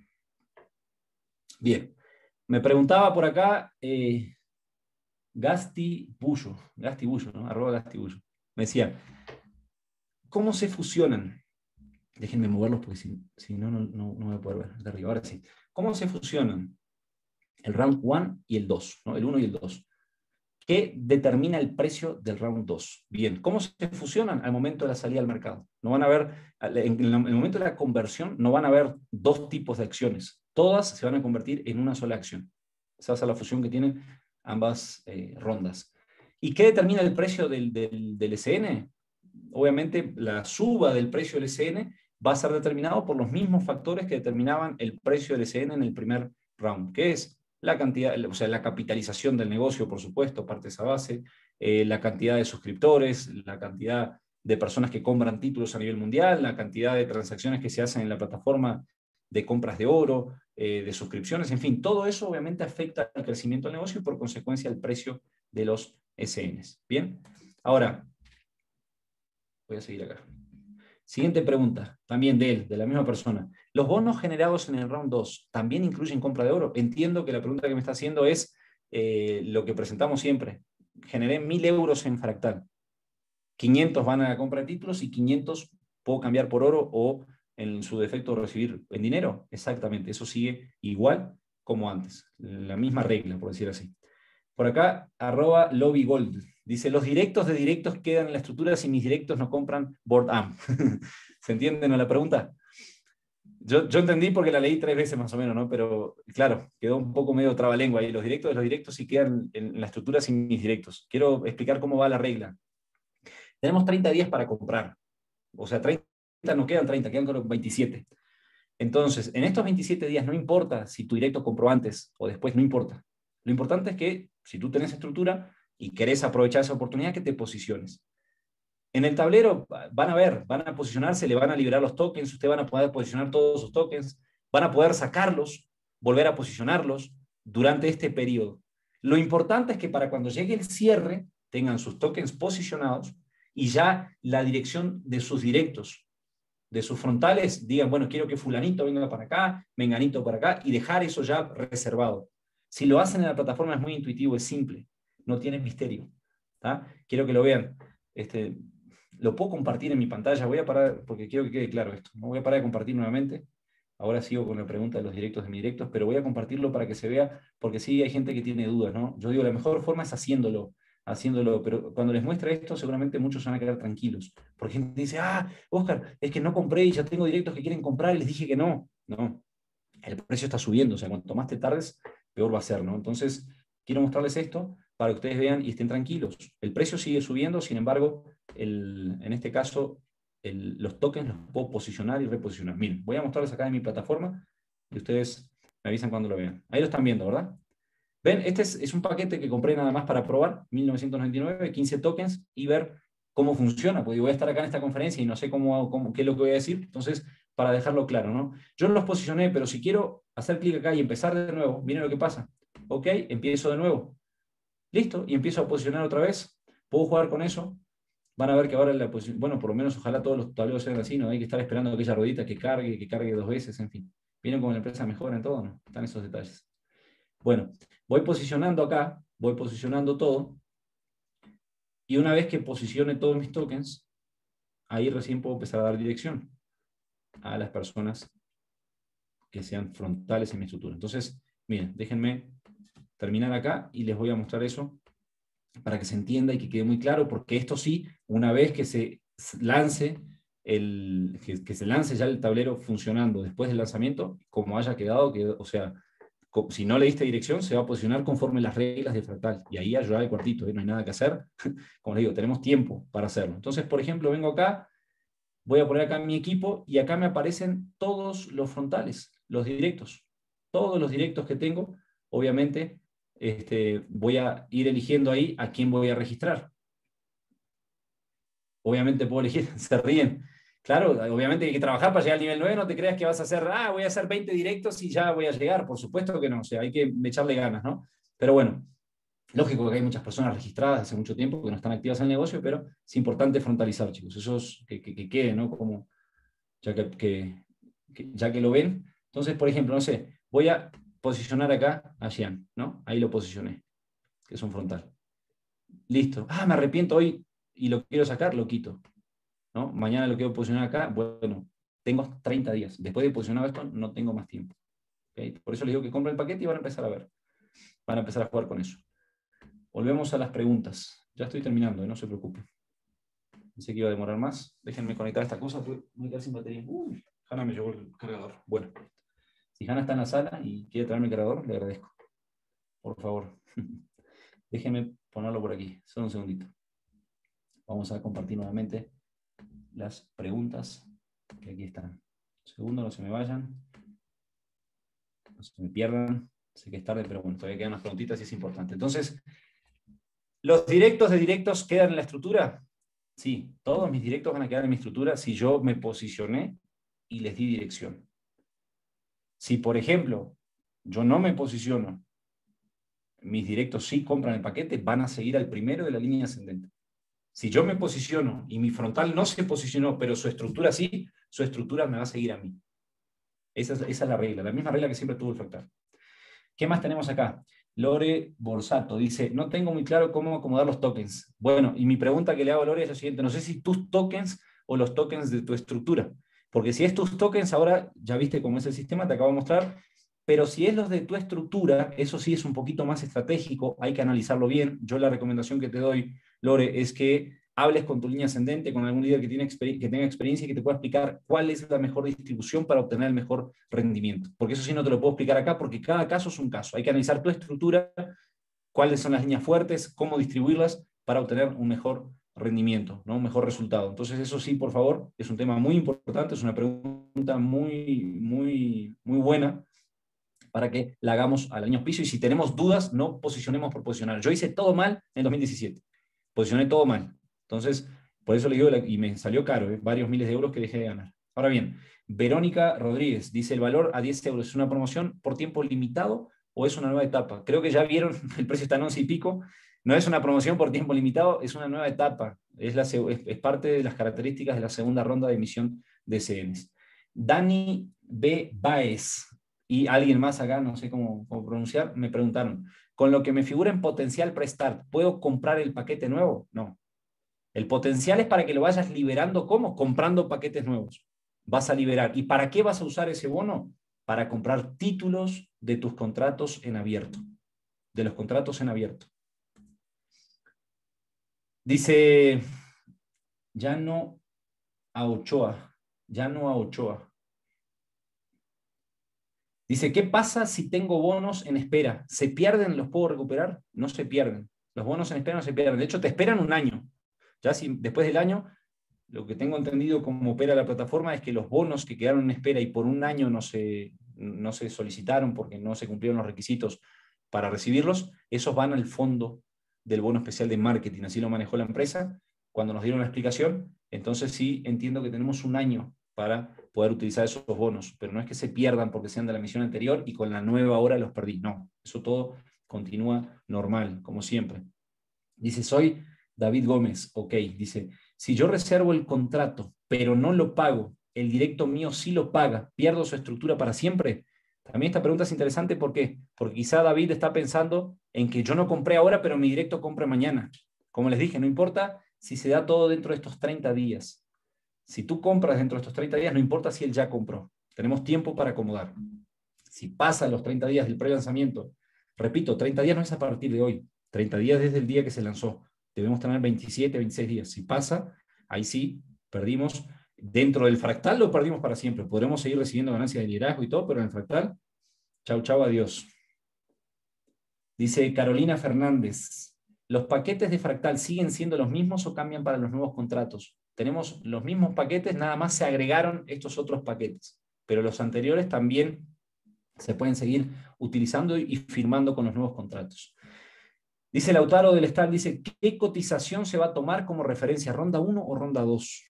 Bien. Me preguntaba por acá eh, Gasti Bullo, Gasti Bullo, ¿no? Arroba Gasti Bullo. Me decía, ¿cómo se fusionan? Déjenme moverlos porque si, si no, no, no, no voy a poder ver de arriba. Ahora sí. ¿Cómo se fusionan el round uno y el dos? ¿No? El uno y el dos. ¿Qué determina el precio del round dos? Bien, ¿cómo se fusionan al momento de la salida al mercado? No van a ver, en el momento de la conversión, no van a haber dos tipos de acciones. Todas se van a convertir en una sola acción. Esa es la fusión que tienen ambas eh, rondas. ¿Y qué determina el precio del, del, del S N? Obviamente, la suba del precio del S N va a ser determinado por los mismos factores que determinaban el precio del S N en el primer round, que es la cantidad, o sea, la capitalización del negocio, por supuesto, parte de esa base, eh, la cantidad de suscriptores, la cantidad de personas que compran títulos a nivel mundial, la cantidad de transacciones que se hacen en la plataforma de compras de oro, eh, de suscripciones, en fin, todo eso obviamente afecta al crecimiento del negocio y por consecuencia al precio de los S Ns. Bien, ahora, voy a seguir acá. Siguiente pregunta, también de él, de la misma persona. ¿Los bonos generados en el round dos también incluyen compra de oro? Entiendo que la pregunta que me está haciendo es eh, lo que presentamos siempre. Generé mil euros en Fractal. quinientos van a la compra de títulos y quinientos puedo cambiar por oro o en su defecto recibir en dinero. Exactamente, eso sigue igual como antes. La misma regla, por decir así. Por acá, arroba lobbygold. Dice, los directos de directos quedan en la estructura si mis directos no compran board A M. ¿Se entiende, no, la pregunta? Yo, yo entendí porque la leí tres veces más o menos, ¿no? Pero claro, quedó un poco medio trabalengua ahí. Los directos de los directos sí quedan en la estructura sin mis directos. Quiero explicar cómo va la regla. Tenemos treinta días para comprar. O sea, treinta no quedan treinta, quedan con veintisiete. Entonces, en estos veintisiete días no importa si tu directo compró antes o después, no importa. Lo importante es que si tú tenés estructura y querés aprovechar esa oportunidad, que te posiciones. En el tablero van a ver, van a posicionarse, le van a liberar los tokens, ustedes van a poder posicionar todos sus tokens, van a poder sacarlos, volver a posicionarlos durante este periodo. Lo importante es que para cuando llegue el cierre, tengan sus tokens posicionados y ya la dirección de sus directos, de sus frontales, digan, bueno, quiero que fulanito venga para acá, menganito para acá, y dejar eso ya reservado. Si lo hacen en la plataforma es muy intuitivo, es simple, no tiene misterio. ¿Tá? Quiero que lo vean. Este, lo puedo compartir en mi pantalla, voy a parar, porque quiero que quede claro esto. No voy a parar de compartir nuevamente. Ahora sigo con la pregunta de los directos de mis directos, pero voy a compartirlo para que se vea, porque sí hay gente que tiene dudas, ¿no? Yo digo, la mejor forma es haciéndolo, haciéndolo, pero cuando les muestre esto, seguramente muchos van a quedar tranquilos. Porque gente dice, ah, Oscar, es que no compré y ya tengo directos que quieren comprar y les dije que no. No, el precio está subiendo, o sea, cuanto más te tardes, peor va a ser, ¿no? Entonces, quiero mostrarles esto para que ustedes vean y estén tranquilos. El precio sigue subiendo, sin embargo, el, en este caso, el, los tokens los puedo posicionar y reposicionar. Miren, voy a mostrarles acá en mi plataforma y ustedes me avisan cuando lo vean. Ahí lo están viendo, ¿verdad? Ven, este es, es un paquete que compré nada más para probar, mil novecientos noventa y nueve, quince tokens, y ver cómo funciona, porque voy a estar acá en esta conferencia y no sé cómo, cómo, qué es lo que voy a decir, entonces, para dejarlo claro, ¿no? Yo no los posicioné, pero si quiero hacer clic acá y empezar de nuevo, miren lo que pasa. Ok, empiezo de nuevo. Listo, y empiezo a posicionar otra vez. Puedo jugar con eso. Van a ver que ahora la posición, bueno, por lo menos ojalá todos los tableros sean así, no hay que estar esperando aquella ruedita que cargue, que cargue dos veces, en fin. Miren cómo la empresa mejora en todo, ¿no? Están esos detalles. Bueno, voy posicionando acá, voy posicionando todo, y una vez que posicione todos mis tokens, ahí recién puedo empezar a dar dirección a las personas que sean frontales en mi estructura. Entonces, miren, déjenme terminar acá y les voy a mostrar eso para que se entienda y que quede muy claro, porque esto sí, una vez que se lance, el, que, que se lance ya el tablero funcionando después del lanzamiento, como haya quedado, que, o sea, si no le diste dirección, se va a posicionar conforme las reglas de Fractal, y ahí ayudar el cuartito, ¿eh? No hay nada que hacer. Como les digo, tenemos tiempo para hacerlo. Entonces, por ejemplo, vengo acá, voy a poner acá mi equipo, y acá me aparecen todos los frontales, los directos. Todos los directos que tengo, obviamente, este, voy a ir eligiendo ahí a quién voy a registrar. Obviamente puedo elegir, se ríen. Claro, obviamente hay que trabajar para llegar al nivel nueve, no te creas que vas a hacer, ah, voy a hacer veinte directos y ya voy a llegar, por supuesto que no, o sea, hay que echarle ganas, ¿no? Pero bueno, lógico que hay muchas personas registradas hace mucho tiempo que no están activas en el negocio, pero es importante frontalizar, chicos, eso es que, que, que quede, ¿no? Como, ya que, que, que, ya que lo ven. Entonces, por ejemplo, no sé, voy a posicionar acá a Jean, ¿no? Ahí lo posicioné, que es un frontal. Listo. Ah, me arrepiento hoy y lo quiero sacar, lo quito. ¿No? Mañana lo quiero posicionar acá, bueno, tengo treinta días. Después de posicionar esto, no tengo más tiempo. ¿Okay? Por eso les digo que compren el paquete y van a empezar a ver. Van a empezar a jugar con eso. Volvemos a las preguntas. Ya estoy terminando, ¿eh? No se preocupen. Pensé que iba a demorar más. Déjenme conectar esta cosa, porque me voy a quedar sin batería. Uy, Hanna me llevó el cargador. Bueno, si Hanna está en la sala y quiere traerme el cargador, le agradezco. Por favor. Déjenme ponerlo por aquí. Solo un segundito. Vamos a compartir nuevamente las preguntas que aquí están. Un segundo, no se me vayan. No se me pierdan. Sé que es tarde, pero bueno, todavía quedan unas preguntitas y es importante. Entonces, ¿los directos de directos quedan en la estructura? Sí, todos mis directos van a quedar en mi estructura si yo me posicioné y les di dirección. Si, por ejemplo, yo no me posiciono, mis directos sí compran el paquete, van a seguir al primero de la línea ascendente. Si yo me posiciono y mi frontal no se posicionó, pero su estructura sí, su estructura me va a seguir a mí. Esa es, esa es la regla, la misma regla que siempre tuvo el Fractal. ¿Qué más tenemos acá? Lore Borsato dice, no tengo muy claro cómo acomodar los tokens. Bueno, y mi pregunta que le hago a Lore es la siguiente, no sé si tus tokens o los tokens de tu estructura. Porque si es tus tokens, ahora ya viste cómo es el sistema, te acabo de mostrar, pero si es los de tu estructura, eso sí es un poquito más estratégico, hay que analizarlo bien. Yo la recomendación que te doy Lore, es que hables con tu línea ascendente, con algún líder que, tiene que tenga experiencia y que te pueda explicar cuál es la mejor distribución para obtener el mejor rendimiento. Porque eso sí no te lo puedo explicar acá, porque cada caso es un caso. Hay que analizar tu estructura, cuáles son las líneas fuertes, cómo distribuirlas para obtener un mejor rendimiento, ¿no? Un mejor resultado. Entonces eso sí, por favor, es un tema muy importante, es una pregunta muy, muy, muy buena para que la hagamos al año auspicio, y si tenemos dudas, no posicionemos por posicionar. Yo hice todo mal en el dos mil diecisiete, posicioné todo mal. Entonces, por eso le digo, y me salió caro, ¿eh? Varios miles de euros que dejé de ganar. Ahora bien, Verónica Rodríguez dice, ¿el valor a diez euros es una promoción por tiempo limitado o es una nueva etapa? Creo que ya vieron, el precio está en once y pico, no es una promoción por tiempo limitado, es una nueva etapa, es, la, es, es parte de las características de la segunda ronda de emisión de C Ns. Dani B. Baez y alguien más acá, no sé cómo, cómo pronunciar, me preguntaron, con lo que me figura en potencial prestart, ¿puedo comprar el paquete nuevo? No. El potencial es para que lo vayas liberando, ¿cómo? Comprando paquetes nuevos. Vas a liberar. ¿Y para qué vas a usar ese bono? Para comprar títulos de tus contratos en abierto. De los contratos en abierto. Dice, ya no a Ochoa. Ya no a Ochoa. Dice, ¿qué pasa si tengo bonos en espera? ¿Se pierden? ¿Los puedo recuperar? No se pierden. Los bonos en espera no se pierden. De hecho, te esperan un año. Ya si después del año, lo que tengo entendido cómo opera la plataforma es que los bonos que quedaron en espera y por un año no se, no se solicitaron porque no se cumplieron los requisitos para recibirlos, esos van al fondo del bono especial de marketing. Así lo manejó la empresa cuando nos dieron la explicación. Entonces sí entiendo que tenemos un año para poder utilizar esos bonos, pero no es que se pierdan porque sean de la emisión anterior y con la nueva hora los perdí. No, eso todo continúa normal, como siempre. Dice, soy David Gómez. Ok, dice, si yo reservo el contrato, pero no lo pago, el directo mío sí lo paga, ¿pierdo su estructura para siempre? También esta pregunta es interesante, ¿por qué? Porque quizá David está pensando en que yo no compré ahora, pero mi directo compra mañana. Como les dije, no importa si se da todo dentro de estos treinta días. Si tú compras dentro de estos treinta días, no importa si él ya compró. Tenemos tiempo para acomodar. Si pasan los treinta días del pre-lanzamiento, repito, treinta días no es a partir de hoy, treinta días desde el día que se lanzó. Debemos tener veintisiete, veintiséis días. Si pasa, ahí sí, perdimos. Dentro del fractal lo perdimos para siempre. Podremos seguir recibiendo ganancias de liderazgo y todo, pero en el fractal, chau, chau, adiós. Dice Carolina Fernández, ¿los paquetes de fractal siguen siendo los mismos o cambian para los nuevos contratos? Tenemos los mismos paquetes, nada más se agregaron estos otros paquetes, pero los anteriores también se pueden seguir utilizando y firmando con los nuevos contratos. Dice Lautaro del Estal, dice, ¿qué cotización se va a tomar como referencia? ¿Ronda uno o ronda dos?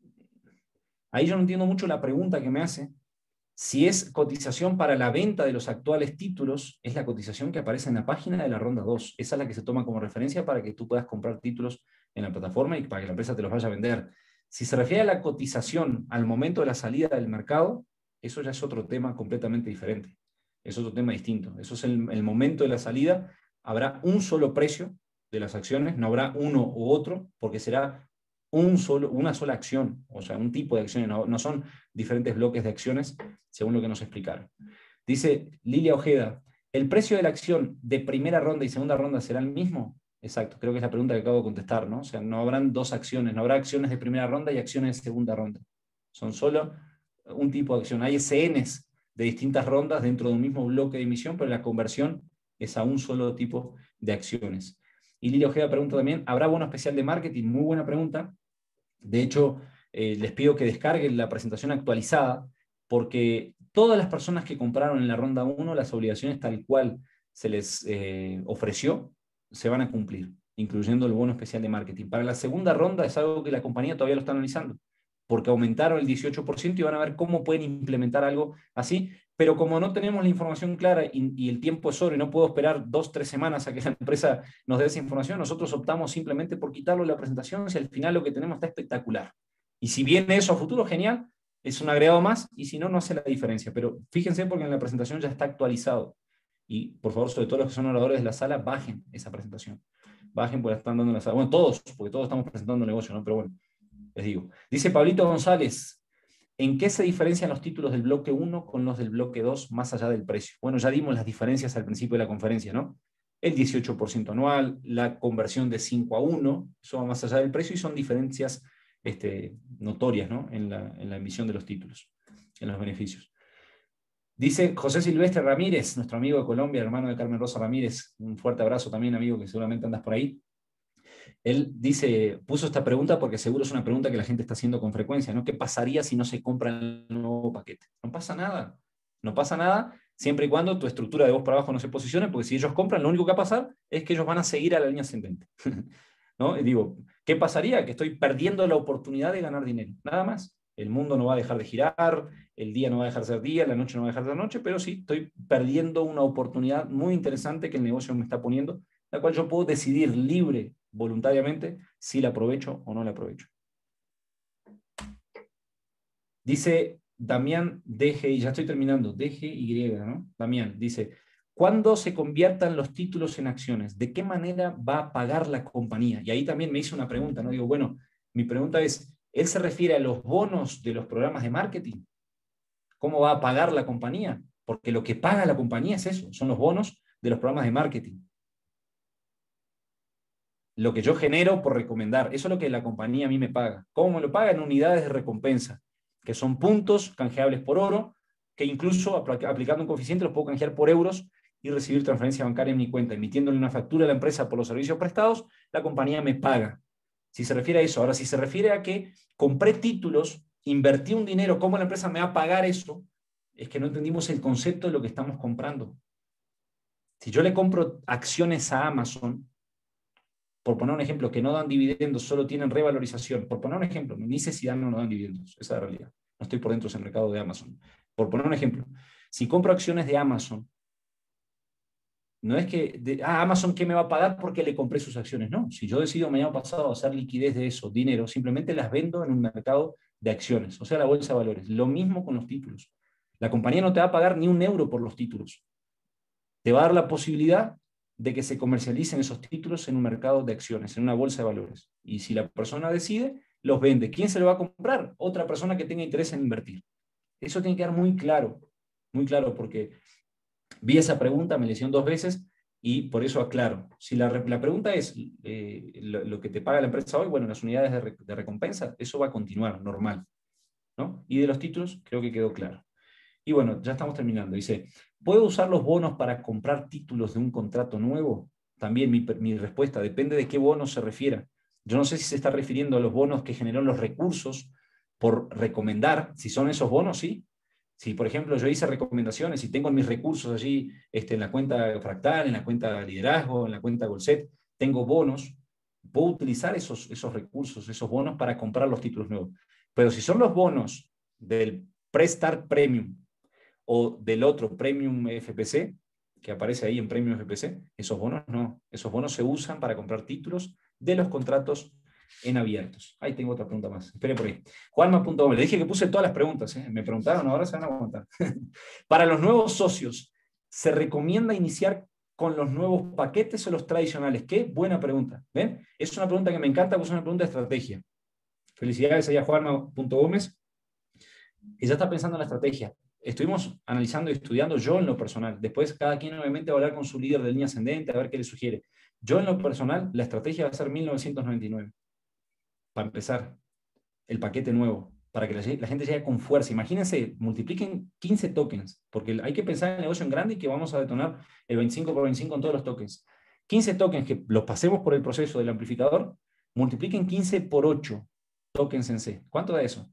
Ahí yo no entiendo mucho la pregunta que me hace. Si es cotización para la venta de los actuales títulos, es la cotización que aparece en la página de la ronda dos. Esa es la que se toma como referencia para que tú puedas comprar títulos en la plataforma y para que la empresa te los vaya a vender. Si se refiere a la cotización al momento de la salida del mercado, eso ya es otro tema completamente diferente. Es otro tema distinto. Eso es el, el momento de la salida. Habrá un solo precio de las acciones, no habrá uno u otro, porque será un solo, una sola acción, o sea, un tipo de acciones, no, no son diferentes bloques de acciones, según lo que nos explicaron. Dice Lilia Ojeda, ¿el precio de la acción de primera ronda y segunda ronda será el mismo? Exacto, creo que es la pregunta que acabo de contestar, ¿no? O sea, no habrán dos acciones, no habrá acciones de primera ronda y acciones de segunda ronda. Son solo un tipo de acción. Hay S Ns de distintas rondas dentro de un mismo bloque de emisión, pero la conversión es a un solo tipo de acciones. Y Lilia Ojeda pregunta también, ¿habrá bono especial de marketing? Muy buena pregunta. De hecho, eh, les pido que descarguen la presentación actualizada, porque todas las personas que compraron en la ronda uno, las obligaciones tal cual se les eh, ofreció, se van a cumplir, incluyendo el bono especial de marketing. Para la segunda ronda es algo que la compañía todavía lo está analizando, porque aumentaron el dieciocho por ciento y van a ver cómo pueden implementar algo así, pero como no tenemos la información clara y, y el tiempo es oro y no puedo esperar dos, tres semanas a que la empresa nos dé esa información, nosotros optamos simplemente por quitarlo de la presentación si al final lo que tenemos está espectacular. Y si viene eso a futuro, genial, es un agregado más, y si no, no hace la diferencia. Pero fíjense porque en la presentación ya está actualizado. Y por favor, sobre todo los que son oradores de la sala, bajen esa presentación. Bajen porque la están dando en la sala. Bueno, todos, porque todos estamos presentando el negocio, ¿no? Pero bueno, les digo. Dice Pablito González, ¿en qué se diferencian los títulos del bloque uno con los del bloque dos más allá del precio? Bueno, ya dimos las diferencias al principio de la conferencia, ¿no? el dieciocho por ciento anual, la conversión de cinco a uno, eso va más allá del precio y son diferencias este, notorias, ¿no? en, la, en la emisión de los títulos, en los beneficios. Dice José Silvestre Ramírez, nuestro amigo de Colombia, hermano de Carmen Rosa Ramírez, un fuerte abrazo también, amigo, que seguramente andas por ahí. Él dice, puso esta pregunta porque seguro es una pregunta que la gente está haciendo con frecuencia, ¿no? ¿Qué pasaría si no se compra el nuevo paquete? No pasa nada, no pasa nada siempre y cuando tu estructura de voz para abajo no se posicione, porque si ellos compran, lo único que va a pasar es que ellos van a seguir a la línea ascendente. ¿No? Y digo, ¿qué pasaría? Que estoy perdiendo la oportunidad de ganar dinero, nada más. El mundo no va a dejar de girar, el día no va a dejar de ser día, la noche no va a dejar de ser noche, pero sí estoy perdiendo una oportunidad muy interesante que el negocio me está poniendo, la cual yo puedo decidir libre, voluntariamente, si la aprovecho o no la aprovecho. Dice Damián D G I, ya estoy terminando, D G Y, ¿no? Damián dice, ¿cuándo se conviertan los títulos en acciones? ¿De qué manera va a pagar la compañía? Y ahí también me hizo una pregunta, ¿no? Digo, bueno, mi pregunta es, ¿él se refiere a los bonos de los programas de marketing? ¿Cómo va a pagar la compañía? Porque lo que paga la compañía es eso, son los bonos de los programas de marketing. Lo que yo genero por recomendar, eso es lo que la compañía a mí me paga. ¿Cómo me lo paga? En unidades de recompensa, que son puntos canjeables por oro, que incluso aplicando un coeficiente los puedo canjear por euros y recibir transferencia bancaria en mi cuenta, emitiéndole una factura a la empresa por los servicios prestados, la compañía me paga. Si se refiere a eso. Ahora, si se refiere a que compré títulos, invertí un dinero, ¿cómo la empresa me va a pagar eso? Es que no entendimos el concepto de lo que estamos comprando. Si yo le compro acciones a Amazon, por poner un ejemplo, que no dan dividendos, solo tienen revalorización. Por poner un ejemplo, ni sé si dan o no dan dividendos, esa es la realidad. No estoy por dentro del mercado de Amazon. Por poner un ejemplo, si compro acciones de Amazon, no es que, de, ah, Amazon, ¿qué me va a pagar porque le compré sus acciones? No, si yo decido mañana pasado hacer liquidez de eso, dinero, simplemente las vendo en un mercado de acciones, o sea, la bolsa de valores. Lo mismo con los títulos. La compañía no te va a pagar ni un euro por los títulos. Te va a dar la posibilidad de que se comercialicen esos títulos en un mercado de acciones, en una bolsa de valores. Y si la persona decide, los vende. ¿Quién se lo va a comprar? Otra persona que tenga interés en invertir. Eso tiene que quedar muy claro, muy claro, porque vi esa pregunta, me la hicieron dos veces y por eso aclaro. Si la, la pregunta es eh, lo, lo que te paga la empresa hoy, bueno, las unidades de, de recompensa, eso va a continuar, normal, ¿no? Y de los títulos, creo que quedó claro. Y bueno, ya estamos terminando. Dice, ¿puedo usar los bonos para comprar títulos de un contrato nuevo? También mi, mi respuesta, depende de qué bonos se refiera. Yo no sé si se está refiriendo a los bonos que generan los recursos por recomendar. Si son esos bonos, sí. Si, por ejemplo, yo hice recomendaciones y tengo mis recursos allí este, en la cuenta Fractal, en la cuenta Liderazgo, en la cuenta Golset, tengo bonos, puedo utilizar esos, esos recursos, esos bonos para comprar los títulos nuevos. Pero si son los bonos del Pre-Start Premium o del otro Premium F P C, que aparece ahí en Premium F P C, esos bonos no. Esos bonos se usan para comprar títulos de los contratos en abiertos. Ahí tengo otra pregunta más. Espere por ahí. Juanma punto com. Le dije que puse todas las preguntas. ¿eh? Me preguntaron, ahora se van a aguantar. Para los nuevos socios, ¿se recomienda iniciar con los nuevos paquetes o los tradicionales? Qué buena pregunta. ¿Ven? Es una pregunta que me encanta, porque es una pregunta de estrategia. Felicidades allá a Juanma punto Gómez. Ella está pensando en la estrategia. Estuvimos analizando y estudiando yo en lo personal. Después cada quien obviamente va a hablar con su líder de línea ascendente a ver qué le sugiere. Yo en lo personal, la estrategia va a ser mil novecientos noventa y nueve. Para empezar, el paquete nuevo, para que la, la gente llegue con fuerza. Imagínense, multipliquen quince tokens, porque hay que pensar en el negocio en grande y que vamos a detonar el veinticinco por veinticinco en todos los tokens. quince tokens que los pasemos por el proceso del amplificador, multipliquen quince por ocho tokens en C. ¿Cuánto da eso?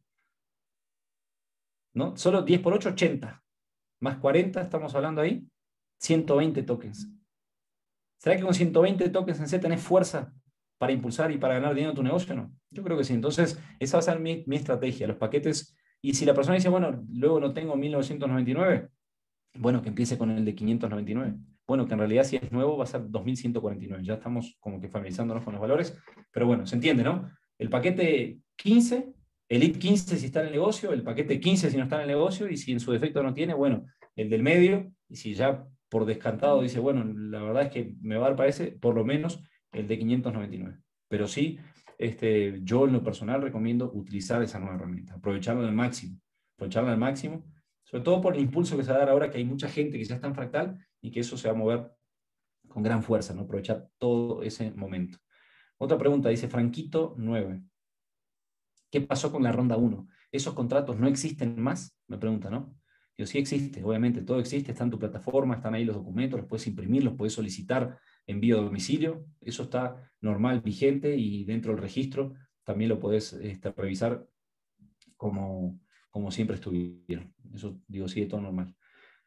¿No? Solo diez por ocho, ochenta. Más cuarenta, estamos hablando ahí, ciento veinte tokens. ¿Será que con ciento veinte tokens en C tenés fuerza para impulsar y para ganar dinero en tu negocio? No. Yo creo que sí. Entonces, esa va a ser mi, mi estrategia, los paquetes. Y si la persona dice, bueno, luego no tengo mil novecientos noventa y nueve, bueno, que empiece con el de quinientos noventa y nueve. Bueno, que en realidad si es nuevo va a ser dos mil ciento cuarenta y nueve. Ya estamos como que familiarizándonos con los valores. Pero bueno, se entiende, ¿no? El paquete quince, el I P quince si está en el negocio, el paquete quince si no está en el negocio, y si en su defecto no tiene, bueno, el del medio, y si ya por descantado dice, bueno, la verdad es que me va a dar para ese, por lo menos el de quinientos noventa y nueve. Pero sí, este, yo en lo personal recomiendo utilizar esa nueva herramienta, aprovecharla al máximo, aprovecharla al máximo, sobre todo por el impulso que se va a dar ahora, que hay mucha gente que ya está en Fractal y que eso se va a mover con gran fuerza, ¿no? Aprovechar todo ese momento. Otra pregunta, dice Franquito nueve. ¿Qué pasó con la ronda uno? ¿Esos contratos no existen más? Me pregunta, ¿no? Yo sí existe, obviamente, todo existe, está en tu plataforma, están ahí los documentos, los puedes imprimir, los puedes solicitar envío a domicilio, eso está normal, vigente, y dentro del registro también lo puedes este, revisar como, como siempre estuvieron. Eso, digo, sigue todo normal.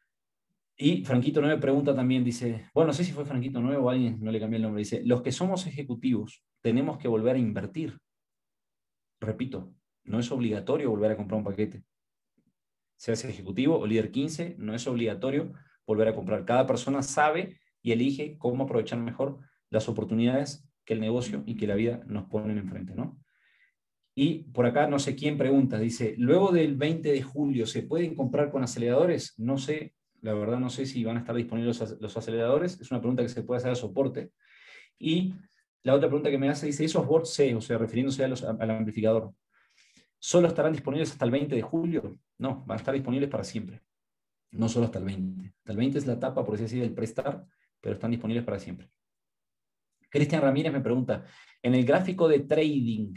Y Franquito nueve pregunta también, dice, bueno, no sé si fue Franquito nueve o alguien, no le cambié el nombre, dice, los que somos ejecutivos tenemos que volver a invertir. Repito, no es obligatorio volver a comprar un paquete. Seas ejecutivo o líder quince, no es obligatorio volver a comprar. Cada persona sabe y elige cómo aprovechar mejor las oportunidades que el negocio y que la vida nos ponen enfrente, ¿no? Y por acá no sé quién pregunta, dice, luego del veinte de julio, ¿se pueden comprar con aceleradores? No sé, la verdad no sé si van a estar disponibles los, los aceleradores, es una pregunta que se puede hacer al soporte. Y la otra pregunta que me hace dice, esos boards C, o sea, refiriéndose a los, a, al amplificador, ¿solo estarán disponibles hasta el veinte de julio? No, van a estar disponibles para siempre. No solo hasta el veinte. Hasta el veinte es la etapa, por así decir, del prestar, pero están disponibles para siempre. Cristian Ramírez me pregunta, en el gráfico de trading,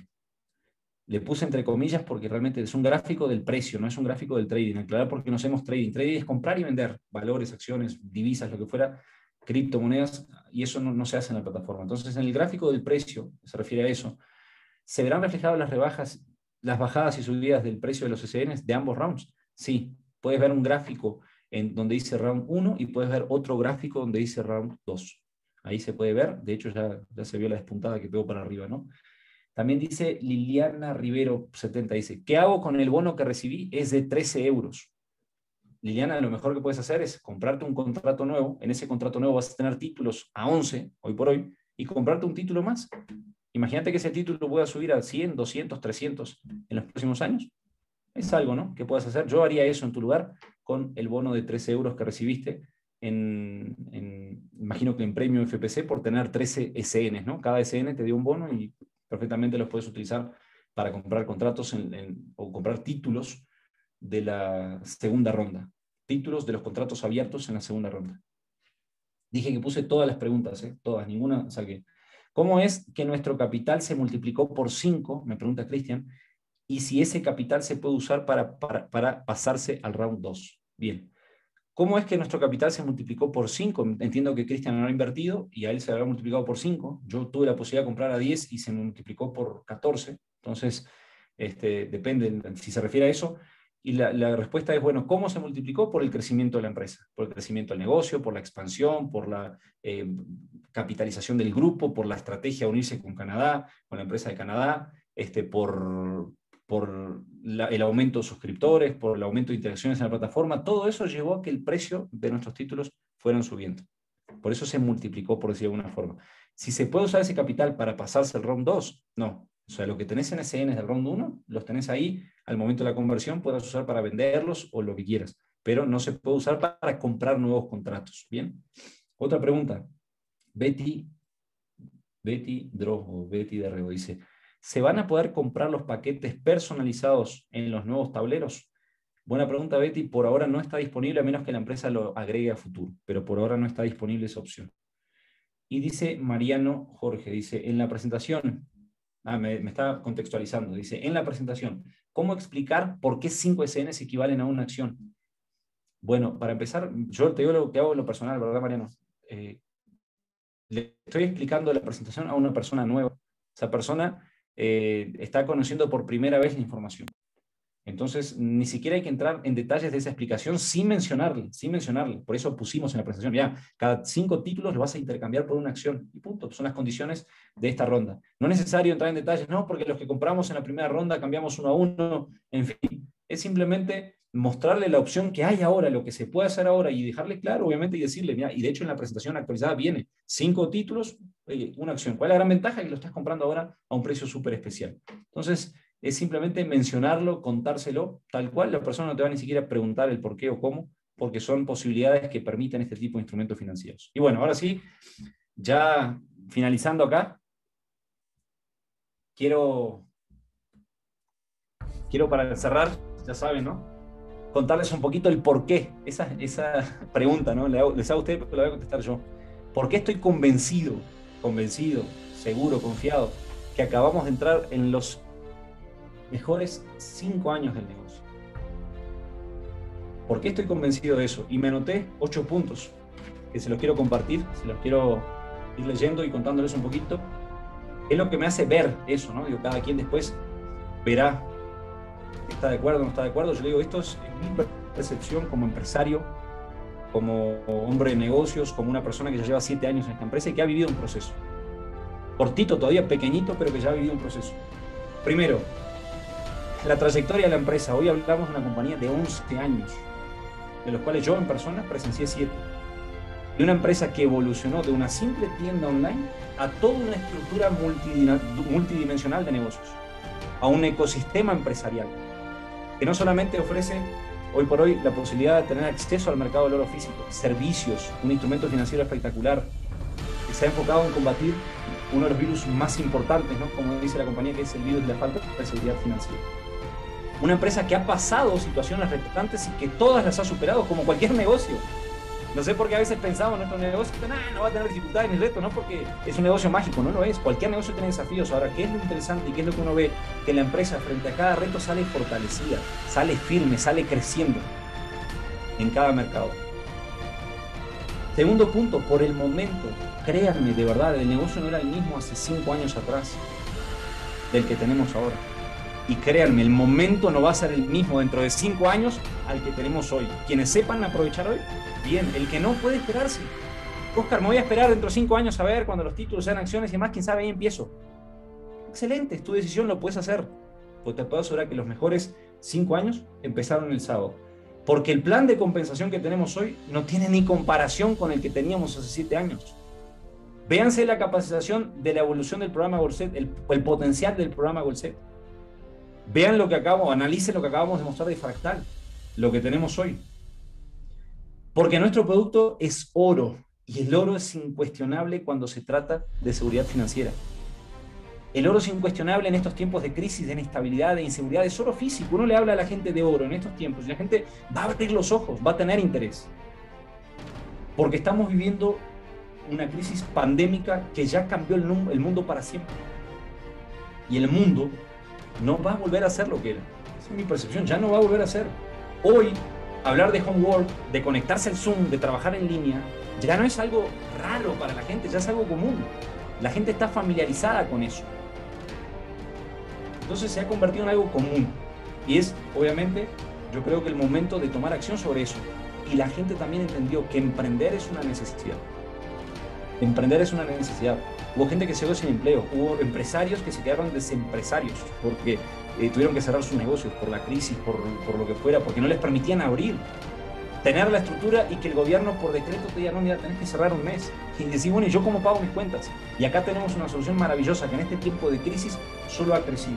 le puse entre comillas porque realmente es un gráfico del precio, no es un gráfico del trading. Aclarar por qué no hacemos trading. Trading es comprar y vender valores, acciones, divisas, lo que fuera, criptomonedas, y eso no, no se hace en la plataforma. Entonces, en el gráfico del precio, se refiere a eso, ¿se verán reflejadas las rebajas, las bajadas y subidas del precio de los S Ns de ambos rounds? Sí, puedes ver un gráfico en donde dice round uno y puedes ver otro gráfico donde dice round dos. Ahí se puede ver, de hecho ya, ya se vio la despuntada que pegó para arriba, ¿no? También dice Liliana Rivero setenta, dice, ¿qué hago con el bono que recibí? Es de trece euros. Liliana, lo mejor que puedes hacer es comprarte un contrato nuevo. En ese contrato nuevo vas a tener títulos a once, hoy por hoy, y comprarte un título más. Imagínate que ese título pueda subir a cien, doscientos, trescientos en los próximos años. Es algo, ¿no?, que puedas hacer. Yo haría eso en tu lugar con el bono de trece euros que recibiste en, en imagino que en premio F P C por tener trece S Ns, ¿no? Cada S N te dio un bono y perfectamente los puedes utilizar para comprar contratos en, en, o comprar títulos de la segunda ronda. Títulos de los contratos abiertos en la segunda ronda. Dije que puse todas las preguntas, ¿eh? Todas, ninguna saqué. ¿Cómo es que nuestro capital se multiplicó por cinco? Me pregunta Cristian. Y si ese capital se puede usar para, para, para pasarse al round dos. Bien. ¿Cómo es que nuestro capital se multiplicó por cinco? Entiendo que Cristian no ha invertido y a él se habrá multiplicado por cinco. Yo tuve la posibilidad de comprar a diez y se multiplicó por catorce. Entonces, este, depende si se refiere a eso. Y la, la respuesta es, bueno, ¿cómo se multiplicó? Por el crecimiento de la empresa, por el crecimiento del negocio, por la expansión, por la eh, capitalización del grupo, por la estrategia de unirse con Canadá, con la empresa de Canadá, este, por, por la, el aumento de suscriptores, por el aumento de interacciones en la plataforma. Todo eso llevó a que el precio de nuestros títulos fueran subiendo. Por eso se multiplicó, por decirlo de alguna forma. Si se puede usar ese capital para pasarse al round dos, no. O sea, lo que tenés en S Ns del round uno, los tenés ahí, al momento de la conversión puedes usar para venderlos o lo que quieras, pero no se puede usar para comprar nuevos contratos. ¿Bien? Otra pregunta. Betty, Betty Drogo, Betty Derrego dice, ¿se van a poder comprar los paquetes personalizados en los nuevos tableros? Buena pregunta, Betty. Por ahora no está disponible, a menos que la empresa lo agregue a futuro, pero por ahora no está disponible esa opción. Y dice Mariano Jorge, dice, en la presentación, ah, me, me está contextualizando, dice, en la presentación, ¿cómo explicar por qué cinco S Ns equivalen a una acción? Bueno, para empezar, yo te digo lo que hago en lo personal, ¿verdad, Mariano? Eh, le estoy explicando la presentación a una persona nueva. Esa persona eh, está conociendo por primera vez la información. Entonces, ni siquiera hay que entrar en detalles de esa explicación sin mencionarle, sin mencionarle. Por eso pusimos en la presentación, ya, cada cinco títulos los vas a intercambiar por una acción. Y punto, son las condiciones de esta ronda. No es necesario entrar en detalles, no, porque los que compramos en la primera ronda cambiamos uno a uno, en fin. Es simplemente mostrarle la opción que hay ahora, lo que se puede hacer ahora, y dejarle claro, obviamente, y decirle, mira, y de hecho en la presentación actualizada viene cinco títulos, eh, una acción. ¿Cuál es la gran ventaja? Que lo estás comprando ahora a un precio súper especial. Entonces, es simplemente mencionarlo, contárselo, tal cual. La persona no te va ni siquiera a preguntar el por qué o cómo, porque son posibilidades que permiten este tipo de instrumentos financieros. Y bueno, ahora sí, ya finalizando acá, quiero, quiero para cerrar, ya saben, ¿no?, contarles un poquito el por qué. Esa, esa pregunta, ¿no?, les hago a ustedes, pero la voy a contestar yo. ¿Por qué estoy convencido, convencido, seguro, confiado, que acabamos de entrar en los mejores cinco años del negocio? ¿Por qué estoy convencido de eso? Y me anoté ocho puntos que se los quiero compartir, se los quiero ir leyendo y contándoles un poquito. Es lo que me hace ver eso, ¿no? Digo, cada quien después verá si está de acuerdo o no está de acuerdo. Yo digo, esto es mi percepción como empresario, como hombre de negocios, como una persona que ya lleva siete años en esta empresa y que ha vivido un proceso. Cortito todavía, pequeñito, pero que ya ha vivido un proceso. Primero, la trayectoria de la empresa. Hoy hablamos de una compañía de once años, de los cuales yo en persona presencié siete. De una empresa que evolucionó de una simple tienda online a toda una estructura multidimensional de negocios, a un ecosistema empresarial, que no solamente ofrece hoy por hoy la posibilidad de tener acceso al mercado del oro físico, servicios, un instrumento financiero espectacular, que se ha enfocado en combatir uno de los virus más importantes, ¿no? Como dice la compañía, que es el virus de la falta de seguridad financiera. Una empresa que ha pasado situaciones retantes y que todas las ha superado, como cualquier negocio. No sé por qué a veces pensamos en nuestro negocio, nah, no va a tener dificultades ni retos, no porque es un negocio mágico, no lo es. Cualquier negocio tiene desafíos. Ahora, ¿qué es lo interesante y qué es lo que uno ve? Que la empresa frente a cada reto sale fortalecida, sale firme, sale creciendo en cada mercado. Segundo punto, por el momento, créanme, de verdad, el negocio no era el mismo hace cinco años atrás del que tenemos ahora. Y créanme, el momento no va a ser el mismo dentro de cinco años al que tenemos hoy. Quienes sepan aprovechar hoy, bien. El que no puede esperarse. Oscar, me voy a esperar dentro de cinco años a ver cuando los títulos sean acciones y demás, quién sabe, ahí empiezo. Excelente, es tu decisión, lo puedes hacer. Pues te puedo asegurar que los mejores cinco años empezaron el sábado. Porque el plan de compensación que tenemos hoy no tiene ni comparación con el que teníamos hace siete años. Véanse la capacitación de la evolución del programa GoalSet, el, el potencial del programa GoalSet. Vean lo que acabamos, analicen lo que acabamos de mostrar de Fractal, lo que tenemos hoy. Porque nuestro producto es oro, y el oro es incuestionable cuando se trata de seguridad financiera. El oro es incuestionable en estos tiempos de crisis, de inestabilidad, de inseguridad. Es oro físico. Uno le habla a la gente de oro en estos tiempos y la gente va a abrir los ojos, va a tener interés. Porque estamos viviendo una crisis pandémica que ya cambió el, el mundo para siempre. Y el mundo no va a volver a ser lo que era. Esa es mi percepción, ya no va a volver a ser. Hoy, hablar de homework, de conectarse al Zoom, de trabajar en línea, ya no es algo raro para la gente, ya es algo común. La gente está familiarizada con eso. Entonces se ha convertido en algo común. Y es, obviamente, yo creo que el momento de tomar acción sobre eso. Y la gente también entendió que emprender es una necesidad. Emprender es una necesidad. Hubo gente que se quedó sin empleo, hubo empresarios que se quedaron desempresarios porque eh, tuvieron que cerrar sus negocios por la crisis, por, por lo que fuera, porque no les permitían abrir. Tener la estructura y que el gobierno por decreto te diga, no, mira, tenés que cerrar un mes. Y decir, bueno, ¿y yo cómo pago mis cuentas? Y acá tenemos una solución maravillosa que en este tiempo de crisis solo ha crecido.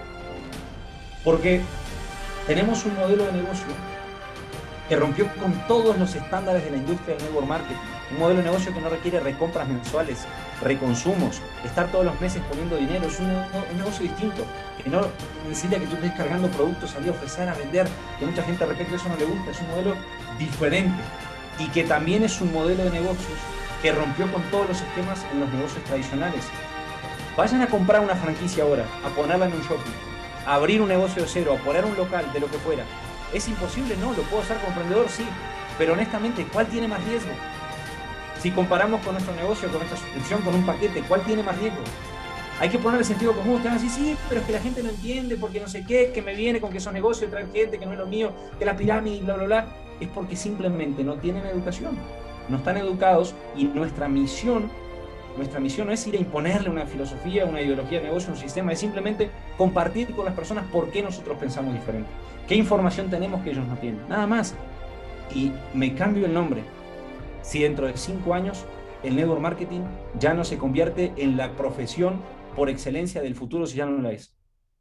Porque tenemos un modelo de negocio que rompió con todos los estándares de la industria del network marketing. Un modelo de negocio que no requiere recompras mensuales, reconsumos, estar todos los meses poniendo dinero. Es un, un negocio distinto, que no necesita que tú estés cargando productos, salir a ofrecer, a vender, que mucha gente de repente eso no le gusta. Es un modelo diferente y que también es un modelo de negocios que rompió con todos los esquemas en los negocios tradicionales. Vayan a comprar una franquicia ahora, a ponerla en un shopping, a abrir un negocio de cero, a poner un local, de lo que fuera. ¿Es imposible? No, lo puedo hacer como emprendedor, sí, pero honestamente, ¿cuál tiene más riesgo? Si comparamos con nuestro negocio, con nuestra suscripción, con un paquete, ¿cuál tiene más riesgo? Hay que ponerle sentido común. Ustedes van a decir, sí, pero es que la gente no entiende, porque no sé qué, que me viene con que esos negocios traen gente, que no es lo mío, que la pirámide y bla, bla, bla. Es porque simplemente no tienen educación, no están educados y nuestra misión, nuestra misión no es ir a imponerle una filosofía, una ideología de negocio, un sistema, es simplemente compartir con las personas por qué nosotros pensamos diferente, qué información tenemos que ellos no tienen, nada más. Y me cambio el nombre. Si dentro de cinco años el network marketing ya no se convierte en la profesión por excelencia del futuro, si ya no la es.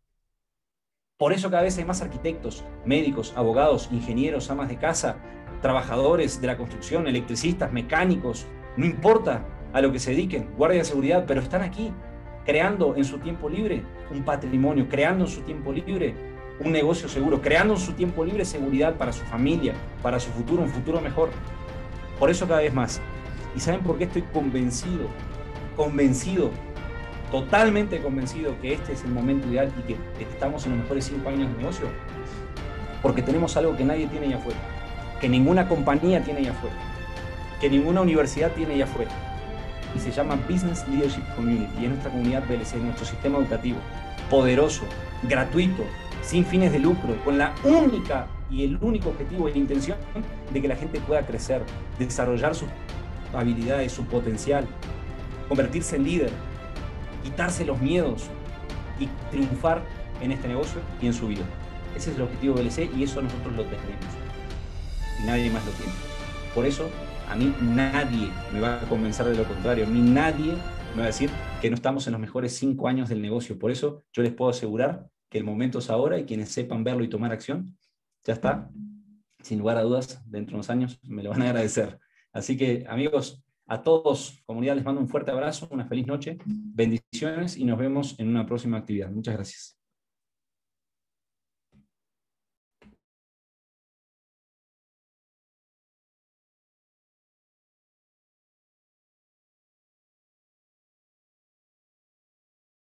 Por eso cada vez hay más arquitectos, médicos, abogados, ingenieros, amas de casa, trabajadores de la construcción, electricistas, mecánicos, no importa a lo que se dediquen, guardia de seguridad, pero están aquí, creando en su tiempo libre un patrimonio, creando en su tiempo libre un negocio seguro, creando en su tiempo libre seguridad para su familia, para su futuro, un futuro mejor. Por eso cada vez más. ¿Y saben por qué estoy convencido? Convencido, totalmente convencido que este es el momento ideal y que estamos en los mejores cinco años de negocio. Porque tenemos algo que nadie tiene allá afuera, que ninguna compañía tiene allá afuera, que ninguna universidad tiene allá afuera. Y se llama Business Leadership Community, y es nuestra comunidad B L C, nuestro sistema educativo, poderoso, gratuito, sin fines de lucro, con la única y el único objetivo y la intención de que la gente pueda crecer, desarrollar sus habilidades, su potencial, convertirse en líder, quitarse los miedos y triunfar en este negocio y en su vida. Ese es el objetivo de B L C y eso nosotros lo tenemos. Y nadie más lo tiene. Por eso, a mí nadie me va a convencer de lo contrario. A mí nadie me va a decir que no estamos en los mejores cinco años del negocio. Por eso yo les puedo asegurar que el momento es ahora y quienes sepan verlo y tomar acción, ya está. Sin lugar a dudas, dentro de unos años me lo van a agradecer. Así que, amigos, a todos, comunidad, les mando un fuerte abrazo, una feliz noche, bendiciones y nos vemos en una próxima actividad. Muchas gracias.